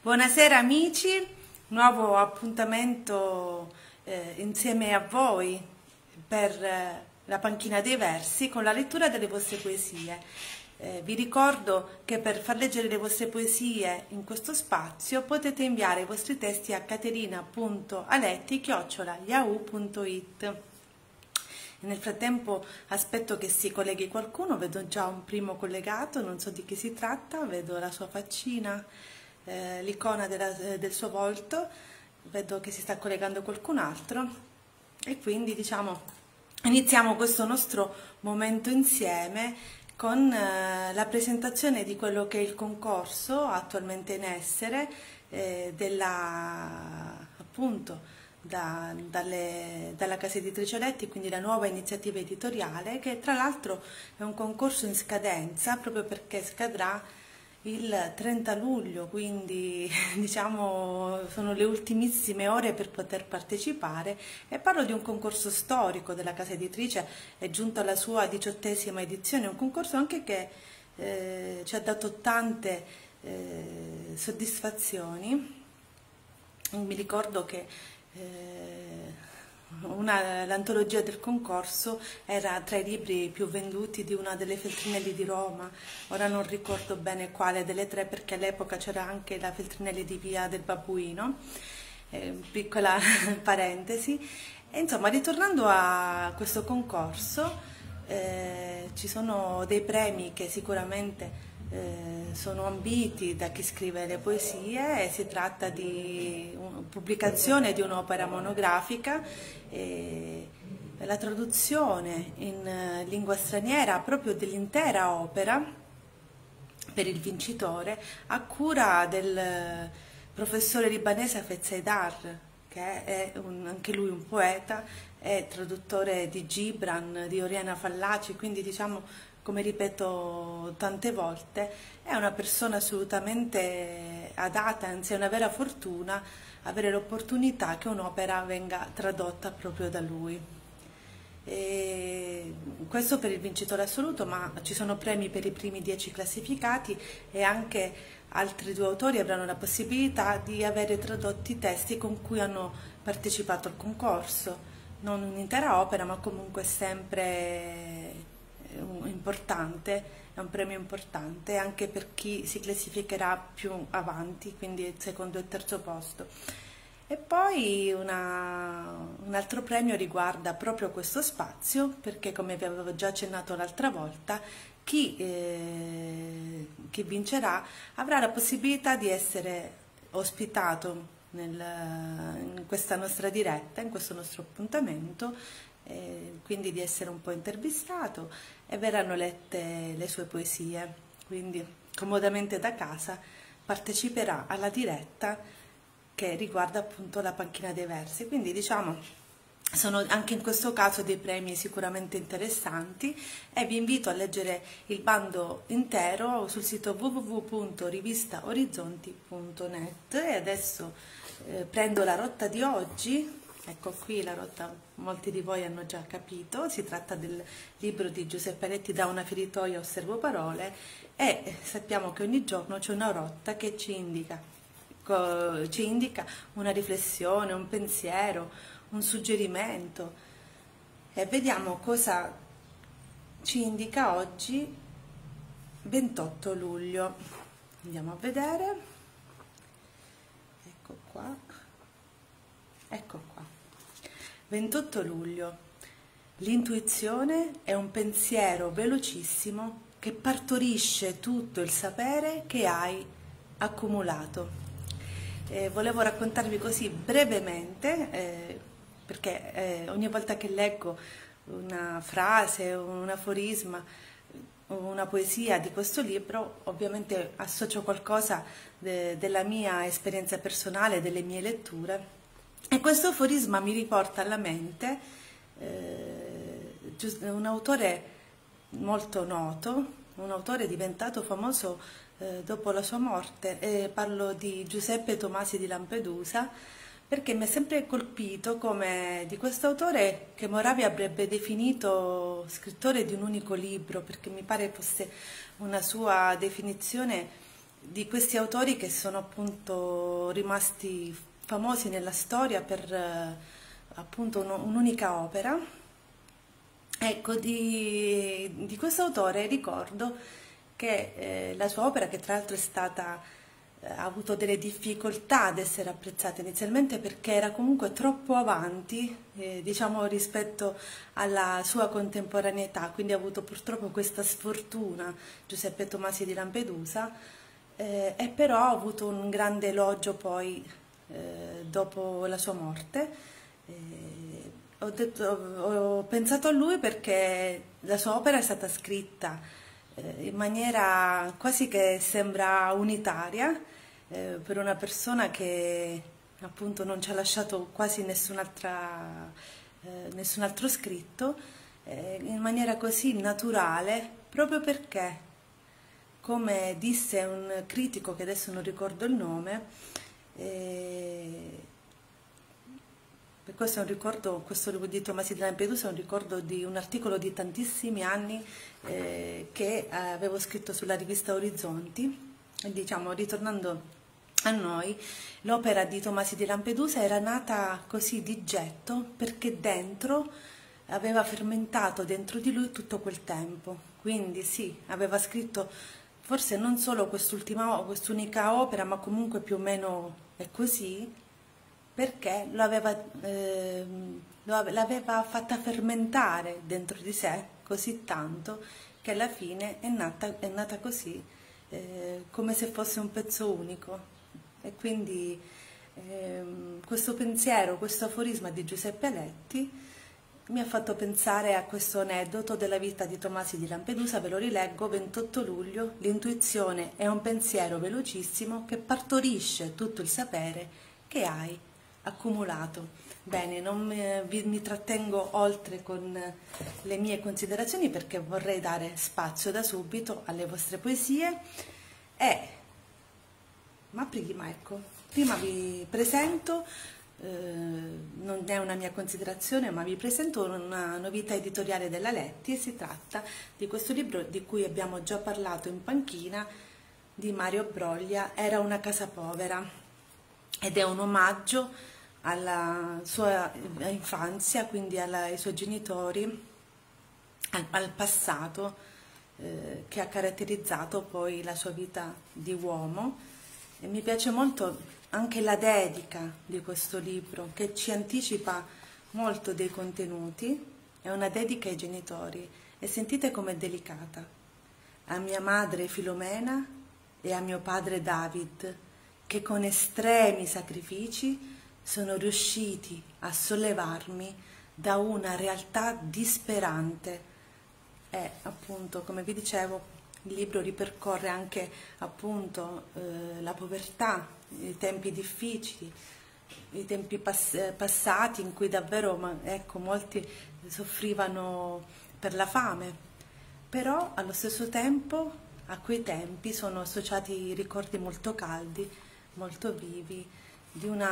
Buonasera amici, nuovo appuntamento insieme a voi per la panchina dei versi con la lettura delle vostre poesie. Vi ricordo che per far leggere le vostre poesie in questo spazio potete inviare i vostri testi a caterina.aletti@yahoo.it. Nel frattempo aspetto che si colleghi qualcuno, vedo già un primo collegato, non so di chi si tratta, vedo la sua faccina, l'icona del suo volto, vedo che si sta collegando qualcun altro e quindi iniziamo questo nostro momento insieme con la presentazione di quello che è il concorso attualmente in essere dalla casa editrice Aletti, quindi la nuova iniziativa editoriale, che tra l'altro è un concorso in scadenza proprio perché scadrà il 30 luglio, quindi sono le ultimissime ore per poter partecipare, e parlo di un concorso storico della casa editrice, è giunta alla sua 18ª edizione, un concorso anche che ci ha dato tante soddisfazioni. Mi ricordo che l'antologia del concorso era tra i libri più venduti di una delle Feltrinelli di Roma, ora non ricordo bene quale delle tre perché all'epoca c'era anche la Feltrinelli di Via del Babuino, piccola parentesi. E insomma, ritornando a questo concorso, ci sono dei premi che sicuramente sono ambiti da chi scrive le poesie, e si tratta di pubblicazione di un'opera monografica, la traduzione in lingua straniera proprio dell'intera opera per il vincitore, a cura del professore libanese Hafez Haidar, che è anche lui un poeta, è traduttore di Gibran, di Oriana Fallaci, quindi come ripeto tante volte, è una persona assolutamente adatta, anzi è una vera fortuna avere l'opportunità che un'opera venga tradotta proprio da lui. E questo per il vincitore assoluto, ma ci sono premi per i primi 10 classificati, e anche altri 2 autori avranno la possibilità di avere tradotti testi con cui hanno partecipato al concorso. Non un'intera opera, ma comunque sempre importante, è un premio importante anche per chi si classificherà più avanti, quindi il secondo e terzo posto. E poi un altro premio riguarda proprio questo spazio, perché come vi avevo già accennato l'altra volta, chi vincerà avrà la possibilità di essere ospitato in questa nostra diretta, in questo nostro appuntamento, quindi di essere un po' intervistato, e verranno lette le sue poesie, quindi comodamente da casa parteciperà alla diretta che riguarda appunto la panchina dei versi. Quindi sono anche in questo caso dei premi sicuramente interessanti, e vi invito a leggere il bando intero sul sito www.rivistaorizzonti.net. E adesso prendo la rotta di oggi. Ecco qui la rotta, molti di voi hanno già capito, si tratta del libro di Giuseppe Aletti, Da una feritoia osservo parole, e sappiamo che ogni giorno c'è una rotta che ci indica una riflessione, un pensiero, un suggerimento, e vediamo cosa ci indica oggi, 28 luglio. Andiamo a vedere, ecco qua. 28 luglio. L'intuizione è un pensiero velocissimo che partorisce tutto il sapere che hai accumulato. Volevo raccontarvi così brevemente, perché ogni volta che leggo una frase, un aforisma, una poesia di questo libro, ovviamente associo qualcosa della mia esperienza personale, delle mie letture. E questo aforisma mi riporta alla mente un autore molto noto, un autore diventato famoso dopo la sua morte. Parlo di Giuseppe Tomasi di Lampedusa, perché mi è sempre colpito come di questo autore che Moravia avrebbe definito scrittore di un unico libro, perché mi pare fosse una sua definizione di questi autori che sono appunto rimasti famosi nella storia per appunto un'unica opera. Ecco, di questo autore ricordo che la sua opera, che tra l'altro è stata, ha avuto delle difficoltà ad essere apprezzata inizialmente perché era comunque troppo avanti, diciamo, rispetto alla sua contemporaneità, quindi ha avuto purtroppo questa sfortuna Giuseppe Tomasi di Lampedusa, e però ha avuto un grande elogio poi dopo la sua morte. Ho pensato a lui perché la sua opera è stata scritta in maniera quasi che sembra unitaria, per una persona che appunto non ci ha lasciato quasi nessun altro scritto, in maniera così naturale, proprio perché, come disse un critico che adesso non ricordo il nome, questo è un ricordo, questo di Tomasi di Lampedusa è un ricordo di un articolo di tantissimi anni che avevo scritto sulla rivista Orizzonti. E, diciamo, ritornando a noi, l'opera di Tomasi di Lampedusa era nata così di getto perché dentro aveva fermentato dentro di lui tutto quel tempo. Quindi sì, aveva scritto forse non solo quest'unica opera, ma comunque più o meno è così, perché l'aveva fatta fermentare dentro di sé così tanto che alla fine è nata così, come se fosse un pezzo unico. E quindi questo pensiero, questo aforisma di Giuseppe Aletti mi ha fatto pensare a questo aneddoto della vita di Tomasi di Lampedusa. Ve lo rileggo: 28 luglio, l'intuizione è un pensiero velocissimo che partorisce tutto il sapere che hai accumulato. Bene, non mi trattengo oltre con le mie considerazioni perché vorrei dare spazio da subito alle vostre poesie, ma prima vi presento, non è una mia considerazione, ma vi presento una novità editoriale della Letti, e si tratta di questo libro di cui abbiamo già parlato in panchina, di Mario Broglia, Era una casa povera, ed è un omaggio alla sua infanzia, quindi ai suoi genitori, al passato che ha caratterizzato poi la sua vita di uomo. E mi piace molto anche la dedica di questo libro, che ci anticipa molto dei contenuti. È una dedica ai genitori, e sentite com'è delicata: a mia madre Filomena e a mio padre David, che con estremi sacrifici sono riusciti a sollevarmi da una realtà disperante. E appunto, come vi dicevo, il libro ripercorre anche appunto la povertà, i tempi difficili, i tempi passati in cui davvero, ecco, molti soffrivano per la fame, però allo stesso tempo a quei tempi sono associati ricordi molto caldi, molto vivi, di un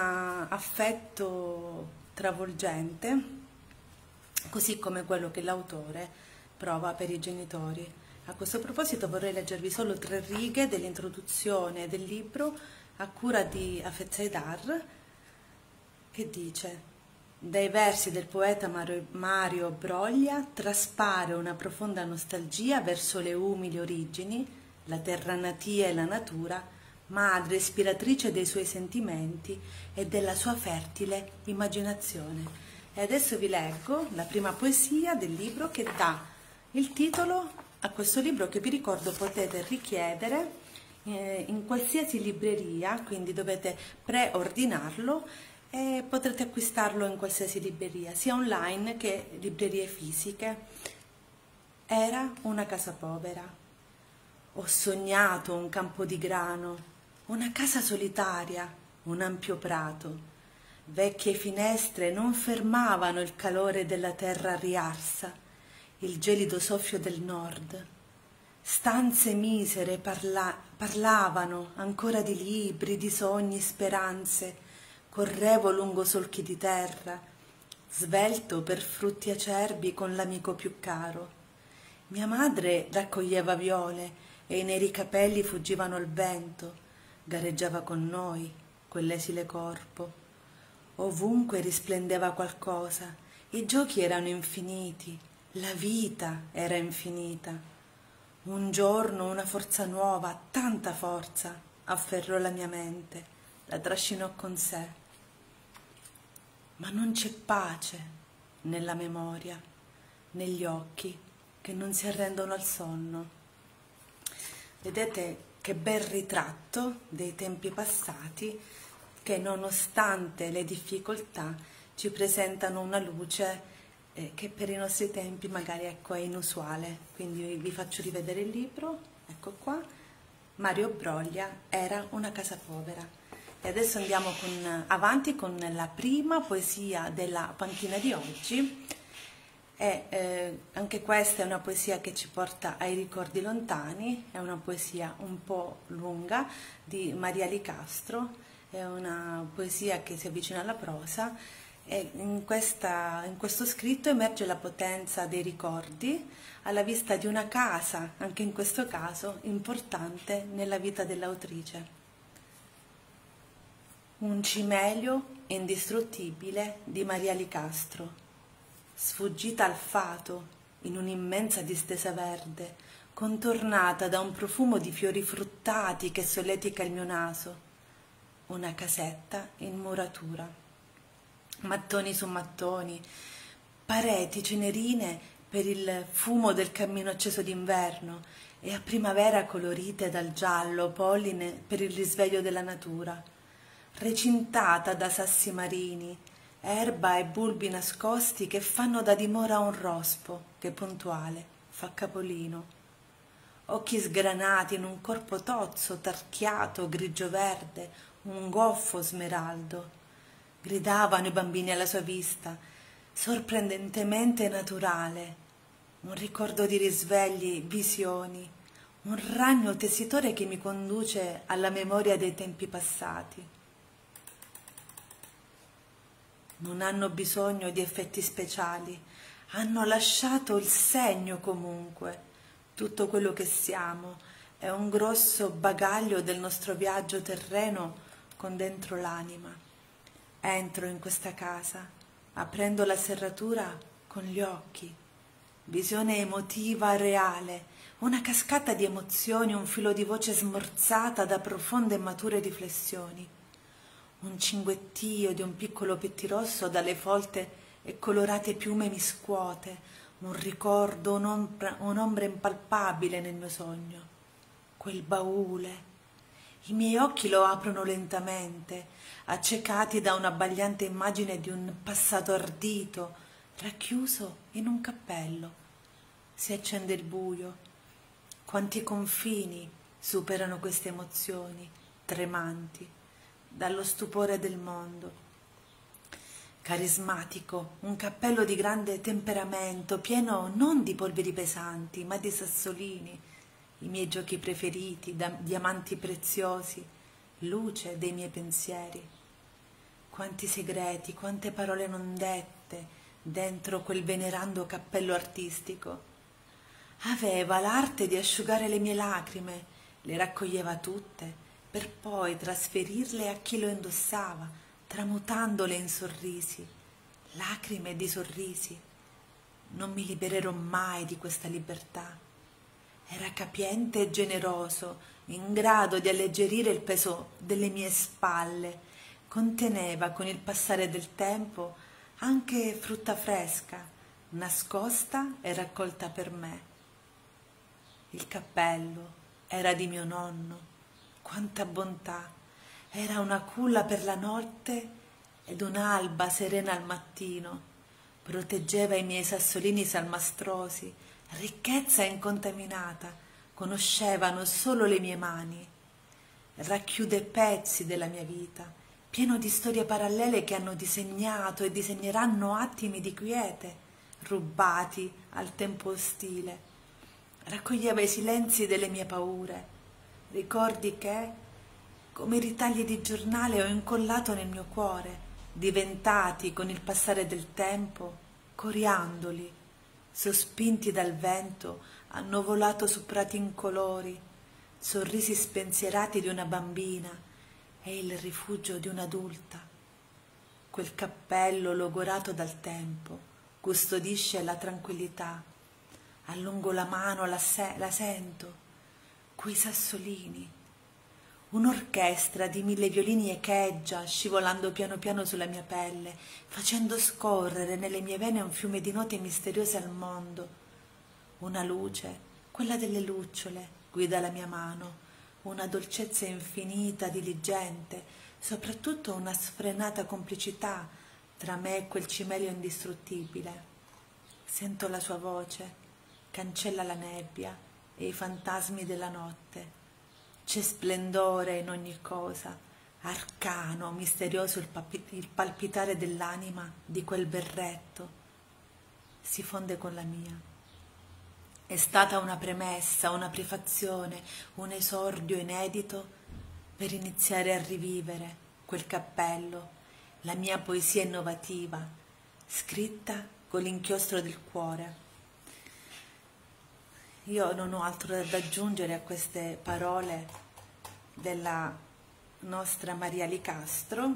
affetto travolgente, così come quello che l'autore prova per i genitori. A questo proposito vorrei leggervi solo 3 righe dell'introduzione del libro a cura di Hafez Haidar, che dice: dai versi del poeta Mario Broglia traspare una profonda nostalgia verso le umili origini, la terra natia e la natura, madre ispiratrice dei suoi sentimenti e della sua fertile immaginazione. E adesso vi leggo la prima poesia del libro, che dà il titolo a questo libro, che vi ricordo potete richiedere in qualsiasi libreria, quindi dovete preordinarlo e potrete acquistarlo in qualsiasi libreria, sia online che librerie fisiche. Era una casa povera. Ho sognato un campo di grano, una casa solitaria, un ampio prato. Vecchie finestre non fermavano il calore della terra riarsa, il gelido soffio del nord. Stanze misere parlavano ancora di libri, di sogni, speranze. Correvo lungo solchi di terra, svelto per frutti acerbi con l'amico più caro. Mia madre raccoglieva viole e i neri capelli fuggivano al vento, gareggiava con noi quell'esile corpo. Ovunque risplendeva qualcosa, i giochi erano infiniti, la vita era infinita. Un giorno una forza nuova, tanta forza, afferrò la mia mente, la trascinò con sé. Ma non c'è pace nella memoria, negli occhi che non si arrendono al sonno. Vedete che bel ritratto dei tempi passati che nonostante le difficoltà ci presentano una luce che per i nostri tempi magari ecco, è inusuale. Quindi vi faccio rivedere il libro, ecco qua, Mario Broglia, Era una casa povera. E adesso andiamo avanti con la prima poesia della panchina di oggi. Anche questa è una poesia che ci porta ai ricordi lontani, è una poesia un po' lunga di Maria Licastro. È una poesia che si avvicina alla prosa e in questo scritto emerge la potenza dei ricordi alla vista di una casa, anche in questo caso, importante nella vita dell'autrice. Un cimelio indistruttibile di Maria Licastro, sfuggita al fato in un'immensa distesa verde, contornata da un profumo di fiori fruttati che solletica il mio naso. Una casetta in muratura, mattoni su mattoni, pareti cenerine per il fumo del cammino acceso d'inverno e a primavera colorite dal giallo polline per il risveglio della natura, recintata da sassi marini, erba e bulbi nascosti che fanno da dimora a un rospo che puntuale fa capolino. Occhi sgranati in un corpo tozzo, tarchiato, grigio-verde, un goffo smeraldo. Gridavano i bambini alla sua vista, sorprendentemente naturale, un ricordo di risvegli, visioni, un ragno tessitore che mi conduce alla memoria dei tempi passati. Non hanno bisogno di effetti speciali, hanno lasciato il segno comunque. Tutto quello che siamo è un grosso bagaglio del nostro viaggio terreno con dentro l'anima. Entro in questa casa, aprendo la serratura con gli occhi. Visione emotiva reale, una cascata di emozioni, un filo di voce smorzata da profonde e mature riflessioni. Un cinguettio di un piccolo pettirosso dalle folte e colorate piume mi scuote, un ricordo, un'ombra impalpabile nel mio sogno. Quel baule. I miei occhi lo aprono lentamente, accecati da un'abbagliante immagine di un passato ardito, racchiuso in un cappello. Si accende il buio. Quanti confini superano queste emozioni, tremanti, dallo stupore del mondo. Carismatico, un cappello di grande temperamento, pieno non di polveri pesanti, ma di sassolini, i miei giochi preferiti, diamanti preziosi, luce dei miei pensieri. Quanti segreti, quante parole non dette dentro quel venerando cappello artistico. Aveva l'arte di asciugare le mie lacrime, le raccoglieva tutte, per poi trasferirle a chi lo indossava, tramutandole in sorrisi, lacrime di sorrisi. Non mi libererò mai di questa libertà. Era capiente e generoso, in grado di alleggerire il peso delle mie spalle. Conteneva con il passare del tempo anche frutta fresca, nascosta e raccolta per me. Il cappello era di mio nonno. Quanta bontà! Era una culla per la notte ed un'alba serena al mattino. Proteggeva i miei sassolini salmastrosi, ricchezza incontaminata, conoscevano solo le mie mani. Racchiude pezzi della mia vita, pieno di storie parallele che hanno disegnato e disegneranno attimi di quiete, rubati al tempo ostile. Raccoglieva i silenzi delle mie paure, ricordi che, come ritagli di giornale, ho incollato nel mio cuore, diventati con il passare del tempo coriandoli, sospinti dal vento, hanno volato su prati incolori, sorrisi spensierati di una bambina e il rifugio di un'adulta. Quel cappello logorato dal tempo custodisce la tranquillità. Allungo la mano, la sento, quei sassolini. Un'orchestra di 1000 violini echeggia, scivolando piano piano sulla mia pelle, facendo scorrere nelle mie vene un fiume di note misteriose al mondo. Una luce, quella delle lucciole, guida la mia mano, una dolcezza infinita, diligente, soprattutto una sfrenata complicità tra me e quel cimelio indistruttibile. Sento la sua voce, cancella la nebbia e i fantasmi della notte. C'è splendore in ogni cosa, arcano, misterioso il palpitare dell'anima di quel berretto. Si fonde con la mia. È stata una premessa, una prefazione, un esordio inedito per iniziare a rivivere quel cappello, la mia poesia innovativa, scritta con l'inchiostro del cuore. Io non ho altro da aggiungere a queste parole della nostra Maria Licastro,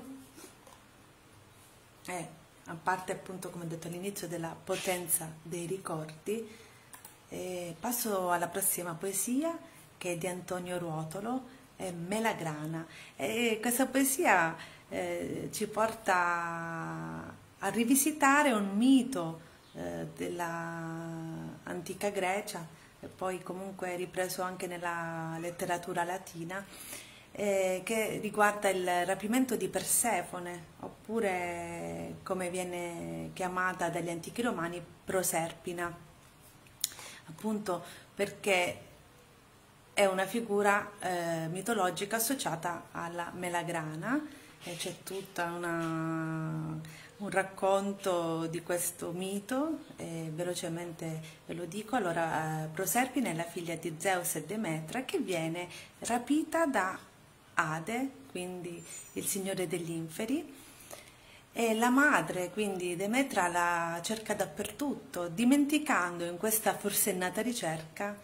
a parte appunto, come ho detto all'inizio, della potenza dei ricordi. Passo alla prossima poesia, che è di Antonio Ruotolo, Melagrana. Questa poesia ci porta a rivisitare un mito della antica Grecia, e poi comunque ripreso anche nella letteratura latina, che riguarda il rapimento di Persefone, oppure come viene chiamata dagli antichi romani Proserpina, appunto perché è una figura mitologica associata alla melagrana, e c'è tutta un racconto di questo mito, velocemente ve lo dico. Allora, Proserpina è la figlia di Zeus e Demetra, che viene rapita da Ade, quindi il signore degli inferi, e la madre, quindi Demetra, la cerca dappertutto, dimenticando in questa forsennata ricerca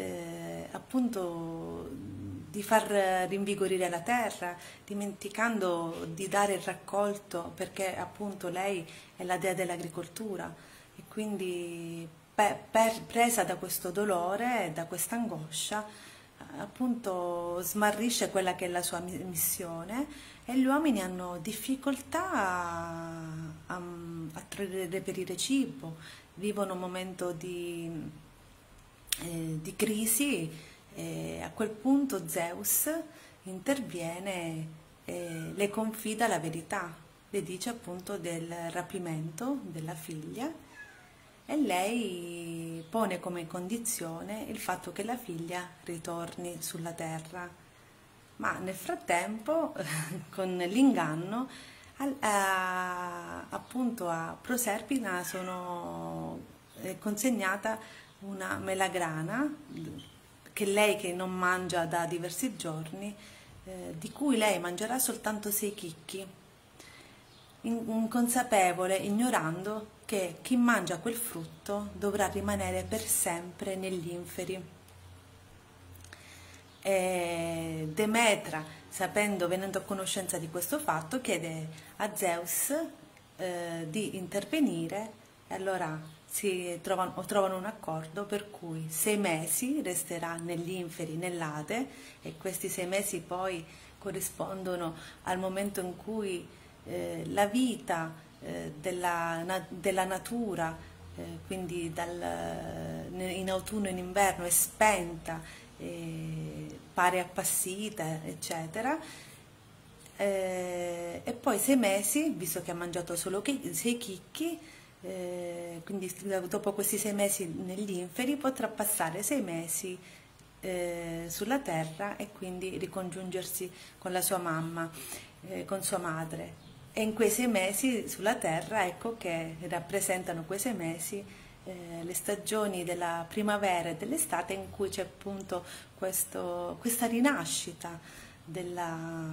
appunto di far rinvigorire la terra, dimenticando di dare il raccolto, perché appunto lei è la dea dell'agricoltura, e quindi presa da questo dolore, da questa angoscia, appunto smarrisce quella che è la sua missione, e gli uomini hanno difficoltà a reperire cibo, vivono un momento di crisi, e a quel punto Zeus interviene e le confida la verità, le dice appunto del rapimento della figlia, e lei pone come condizione il fatto che la figlia ritorni sulla terra. Ma nel frattempo, con l'inganno, appunto a Proserpina è consegnata una melagrana, che non mangia da diversi giorni, di cui lei mangerà soltanto 6 chicchi, inconsapevole, ignorando che chi mangia quel frutto dovrà rimanere per sempre negli inferi. Demetra, venendo a conoscenza di questo fatto, chiede a Zeus di intervenire, e allora trovano un accordo per cui 6 mesi resterà negli inferi, nell'Ade, e questi 6 mesi poi corrispondono al momento in cui la vita della natura, quindi in autunno e in inverno, è spenta, pare appassita, eccetera, e poi 6 mesi, visto che ha mangiato solo 6 chicchi, quindi dopo questi 6 mesi negli inferi potrà passare 6 mesi sulla terra, e quindi ricongiungersi con la sua mamma, con sua madre. E in quei 6 mesi sulla terra, ecco che rappresentano quei 6 mesi le stagioni della primavera e dell'estate, in cui c'è appunto questa rinascita della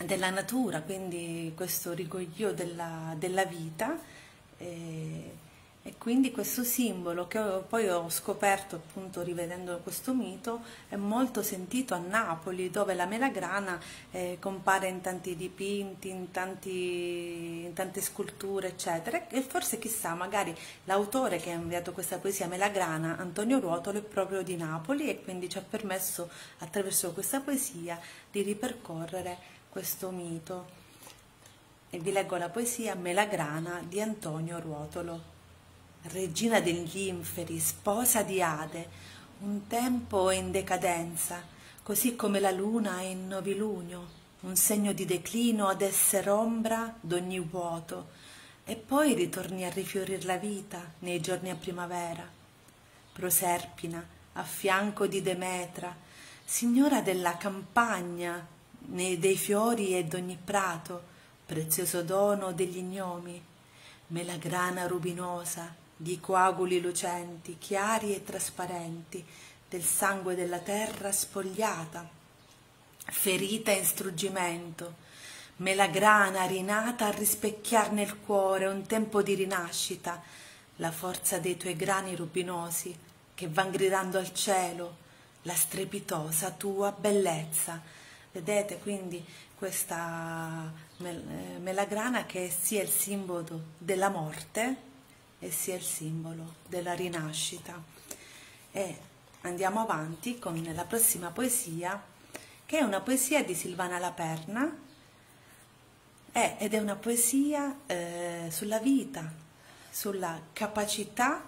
natura, quindi questo rigoglio della vita, E quindi questo simbolo, che poi ho scoperto appunto rivedendo questo mito, è molto sentito a Napoli, dove la melagrana compare in tanti dipinti, in tante sculture, eccetera. E forse chissà, magari l'autore che ha inviato questa poesia melagrana, Antonio Ruotolo, è proprio di Napoli, e quindi ci ha permesso, attraverso questa poesia, di ripercorrere questo mito. E vi leggo la poesia Melagrana di Antonio Ruotolo. Regina degli inferi, sposa di Ade, un tempo è in decadenza, così come la luna è in novilunio, un segno di declino ad esser ombra d'ogni vuoto, e poi ritorni a rifiorir la vita nei giorni a primavera. Proserpina, a fianco di Demetra, signora della campagna, dei fiori e d'ogni prato, prezioso dono degli gnomi, melagrana rubinosa, di coaguli lucenti, chiari e trasparenti, del sangue della terra spogliata, ferita in struggimento, melagrana rinata a rispecchiar nel cuore un tempo di rinascita, la forza dei tuoi grani rubinosi che van gridando al cielo, la strepitosa tua bellezza. Vedete quindi questa melagrana che è sia il simbolo della morte e sia il simbolo della rinascita. E andiamo avanti con la prossima poesia, che è una poesia di Silvana Laperna, ed è una poesia sulla vita, sulla capacità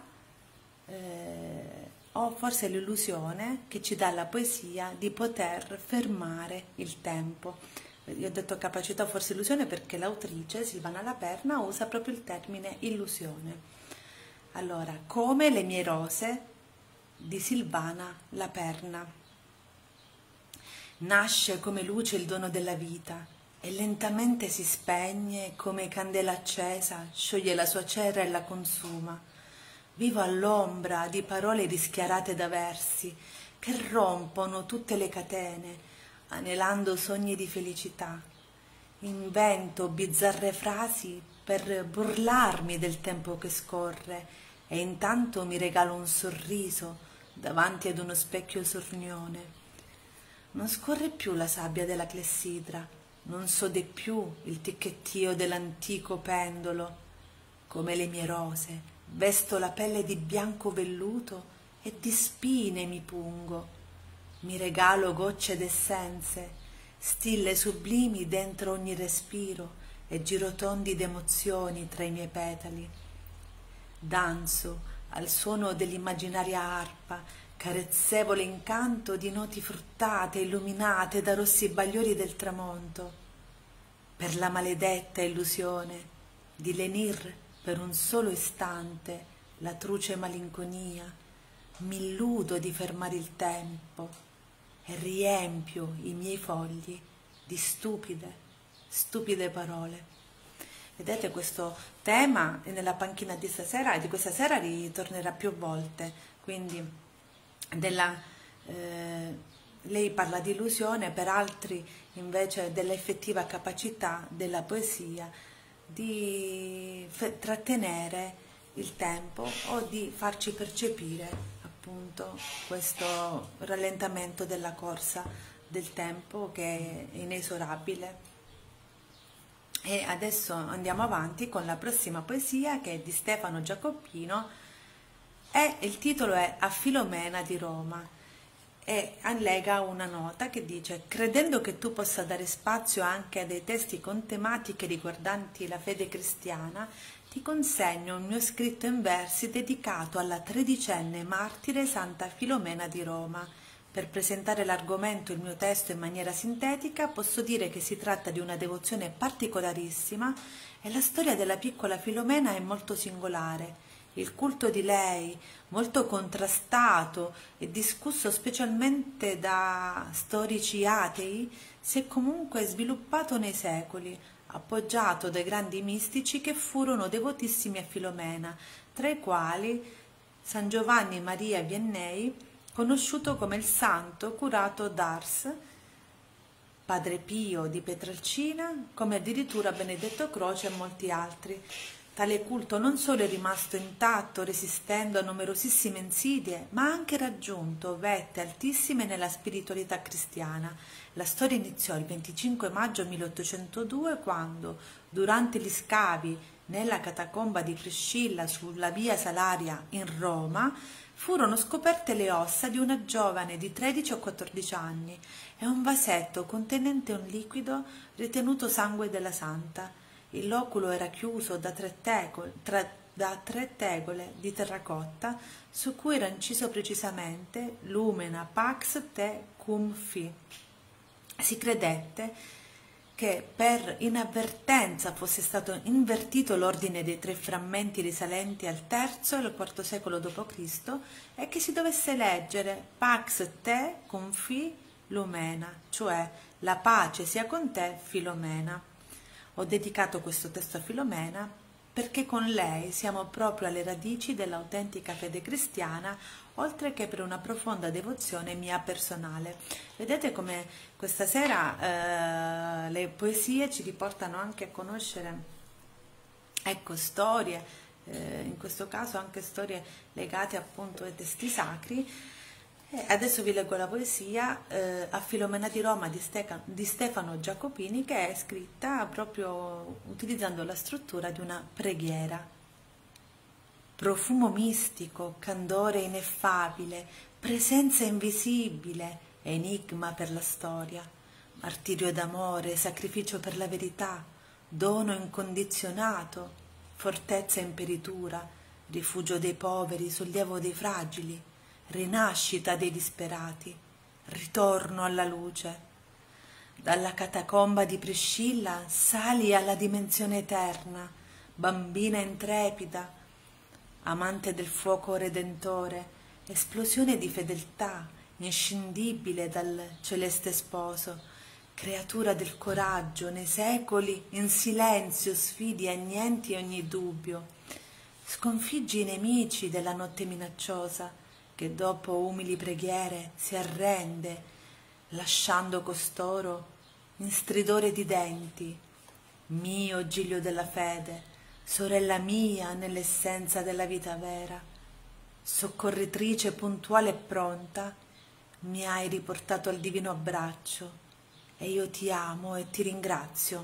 o forse l'illusione che ci dà la poesia di poter fermare il tempo. Io ho detto capacità o forse illusione perché l'autrice Silvana Laperna usa proprio il termine illusione. Allora, come le mie rose di Silvana Laperna. Nasce come luce il dono della vita e lentamente si spegne come candela accesa, scioglie la sua cera e la consuma. Vivo all'ombra di parole rischiarate da versi che rompono tutte le catene, anelando sogni di felicità. Invento bizzarre frasi per burlarmi del tempo che scorre, e intanto mi regalo un sorriso davanti ad uno specchio sornione. Non scorre più la sabbia della clessidra, non sode più il ticchettio dell'antico pendolo. Come le mie rose, vesto la pelle di bianco velluto e di spine mi pungo. Mi regalo gocce d'essenze, stille sublimi dentro ogni respiro e girotondi d'emozioni tra i miei petali. Danzo al suono dell'immaginaria arpa, carezzevole incanto di noti fruttate illuminate da rossi bagliori del tramonto. Per la maledetta illusione di lenir per un solo istante la truce malinconia, mi illudo di fermare il tempo e riempio i miei fogli di stupide parole. Vedete, questo tema nella panchina di stasera e di questa sera ritornerà più volte, quindi lei parla di illusione, per altri invece dell'effettiva capacità della poesia di trattenere il tempo o di farci percepire appunto questo rallentamento della corsa del tempo che è inesorabile. E adesso andiamo avanti con la prossima poesia, che è di Stefano Giacopino, e il titolo è A Filomena di Roma, e allega una nota che dice: credendo che tu possa dare spazio anche a dei testi con tematiche riguardanti la fede cristiana, ti consegno un mio scritto in versi dedicato alla tredicenne martire Santa Filomena di Roma. Per presentare l'argomento e il mio testo in maniera sintetica, posso dire che si tratta di una devozione particolarissima e la storia della piccola Filomena è molto singolare. Il culto di lei, molto contrastato e discusso specialmente da storici atei, si è comunque sviluppato nei secoli, appoggiato dai grandi mistici che furono devotissimi a Filomena, tra i quali San Giovanni Maria Vianney, conosciuto come il santo curato d'Ars, Padre Pio di Pietrelcina, come addirittura Benedetto Croce e molti altri. Tale culto non solo è rimasto intatto resistendo a numerosissime insidie, ma ha anche raggiunto vette altissime nella spiritualità cristiana. La storia iniziò il 25 maggio 1802 quando, durante gli scavi nella catacomba di Priscilla sulla via Salaria in Roma, furono scoperte le ossa di una giovane di 13 o 14 anni e un vasetto contenente un liquido ritenuto sangue della santa. Il loculo era chiuso da tre tegole di terracotta su cui era inciso precisamente Lumena Pax Te Cum Fi. Si credette che per inavvertenza fosse stato invertito l'ordine dei tre frammenti risalenti al III e al IV secolo d.C. e che si dovesse leggere Pax Te Cum Fi Lumena, cioè la pace sia con te Filomena. Ho dedicato questo testo a Filomena perché con lei siamo proprio alle radici dell'autentica fede cristiana, oltre che per una profonda devozione mia personale. Vedete come questa sera le poesie ci riportano anche a conoscere, ecco, storie, in questo caso anche storie legate appunto ai testi sacri. Adesso vi leggo la poesia a Filomena di Roma di Stefano Giacopini, che è scritta proprio utilizzando la struttura di una preghiera. Profumo mistico, candore ineffabile, presenza invisibile, enigma per la storia, martirio d'amore, sacrificio per la verità, dono incondizionato, fortezza imperitura, rifugio dei poveri, sollievo dei fragili, rinascita dei disperati, ritorno alla luce. Dalla catacomba di Priscilla sali alla dimensione eterna, bambina intrepida, amante del fuoco redentore, esplosione di fedeltà, inscindibile dal celeste sposo, creatura del coraggio, nei secoli in silenzio sfidi annienti ogni dubbio, sconfiggi i nemici della notte minacciosa, che dopo umili preghiere si arrende, lasciando costoro in stridore di denti. Mio Giglio della fede, sorella mia nell'essenza della vita vera, soccorritrice puntuale e pronta, mi hai riportato al divino abbraccio e io ti amo e ti ringrazio.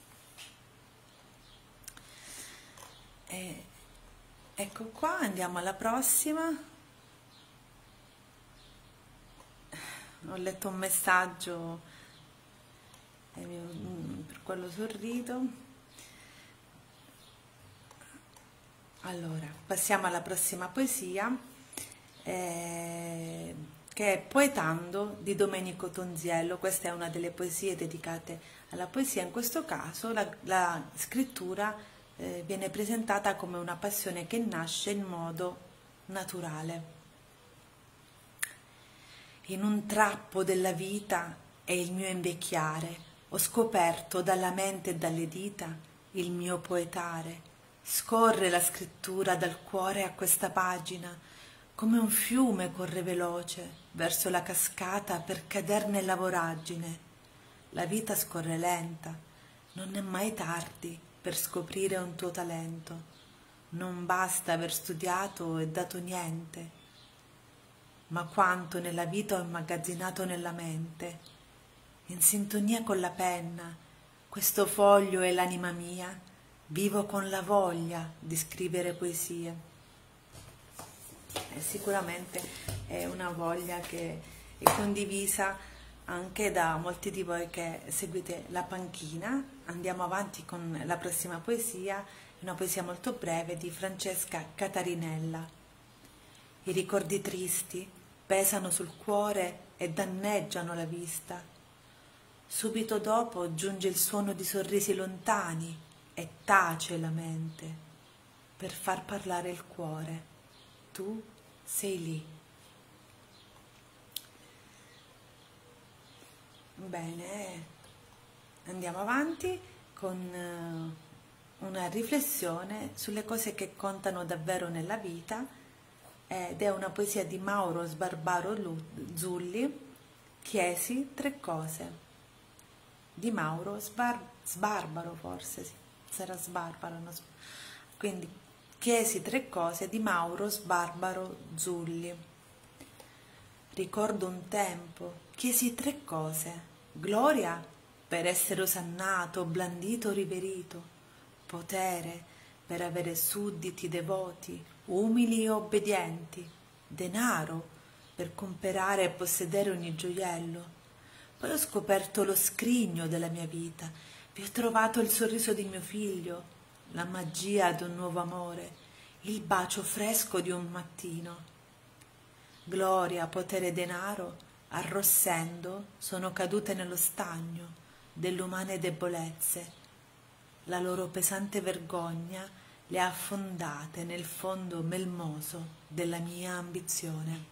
E ecco qua, andiamo alla prossima. Ho letto un messaggio e per quello sorrido. Allora, passiamo alla prossima poesia, che è Poetando di Domenico Tonziello. Questa è una delle poesie dedicate alla poesia. In questo caso la scrittura viene presentata come una passione che nasce in modo naturale. In un trappo della vita è il mio invecchiare, ho scoperto dalla mente e dalle dita il mio poetare. Scorre la scrittura dal cuore a questa pagina, come un fiume corre veloce verso la cascata per cader nella voragine. La vita scorre lenta, non è mai tardi per scoprire un tuo talento. Non basta aver studiato e dato niente, ma quanto nella vita ho immagazzinato nella mente. In sintonia con la penna, questo foglio è l'anima mia, vivo con la voglia di scrivere poesie. E sicuramente è una voglia che è condivisa anche da molti di voi che seguite La Panchina. Andiamo avanti con la prossima poesia, una poesia molto breve di Francesca Catarinella. I ricordi tristi pesano sul cuore e danneggiano la vista. Subito dopo giunge il suono di sorrisi lontani e tace la mente per far parlare il cuore. Tu sei lì. Bene, andiamo avanti con una riflessione sulle cose che contano davvero nella vita, ed è una poesia di Mauro Sbarbaro Zulli, Chiesi tre cose, di Mauro Sbarbaro, forse sì, sarà Sbarbaro, no? Quindi chiesi tre cose di Mauro Sbarbaro Zulli. Ricordo un tempo, chiesi tre cose: gloria per essere osannato, blandito, riverito, potere per avere sudditi devoti, umili e obbedienti, denaro per comperare e possedere ogni gioiello. Poi ho scoperto lo scrigno della mia vita, vi ho trovato il sorriso di mio figlio, la magia di un nuovo amore, il bacio fresco di un mattino. Gloria, potere e denaro, arrossendo, sono cadute nello stagno delle umane debolezze. La loro pesante vergogna le ha affondate nel fondo melmoso della mia ambizione.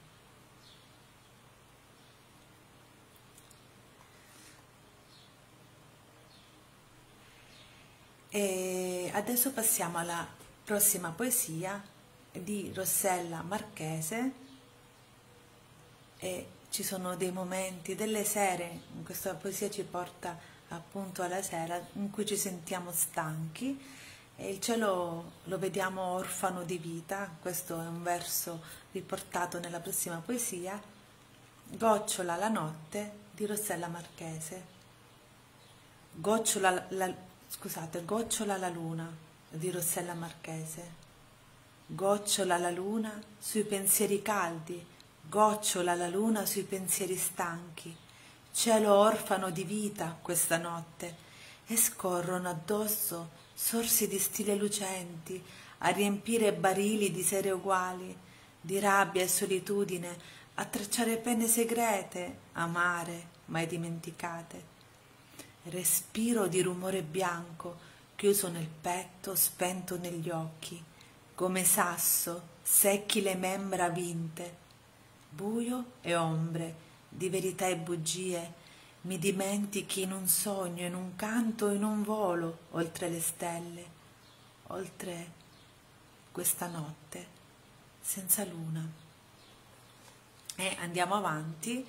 E adesso passiamo alla prossima poesia di Rossella Marchese, e ci sono dei momenti, delle sere, questa poesia ci porta appunto alla sera in cui ci sentiamo stanchi e il cielo lo vediamo orfano di vita. Questo è un verso riportato nella prossima poesia, Gocciola la notte di Rossella Marchese. Gocciola la luna di Rossella Marchese. Gocciola la luna sui pensieri caldi, gocciola la luna sui pensieri stanchi, cielo orfano di vita questa notte, e scorrono addosso sorsi di stile lucenti a riempire barili di sere uguali, di rabbia e solitudine, a tracciare pene segrete, amare, mai dimenticate. Respiro di rumore bianco, chiuso nel petto, spento negli occhi, come sasso, secchi le membra vinte. Buio e ombre, di verità e bugie, mi dimentichi in un sogno, in un canto, in un volo, oltre le stelle, oltre questa notte, senza luna. E andiamo avanti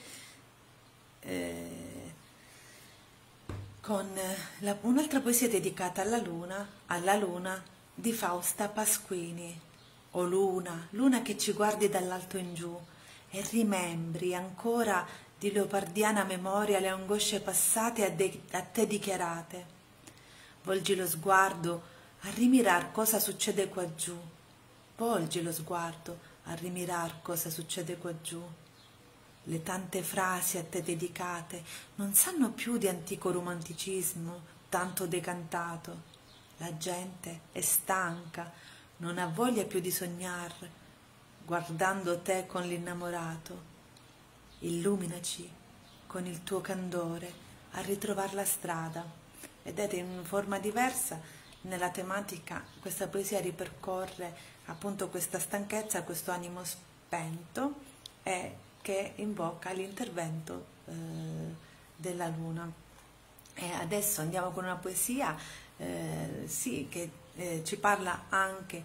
con un'altra poesia dedicata alla luna di Fausta Pasquini. O luna, luna che ci guardi dall'alto in giù e rimembri ancora di leopardiana memoria le angosce passate a te dichiarate. Volgi lo sguardo a rimirar cosa succede qua giù. Volgi lo sguardo a rimirar cosa succede qua giù. Le tante frasi a te dedicate non sanno più di antico romanticismo tanto decantato. La gente è stanca, non ha voglia più di sognar, guardando te con l'innamorato. Illuminaci con il tuo candore a ritrovar la strada. Vedete, in forma diversa, nella tematica, questa poesia ripercorre appunto questa stanchezza, questo animo spento, e che invoca l'intervento della luna. E adesso andiamo con una poesia sì, che ci parla anche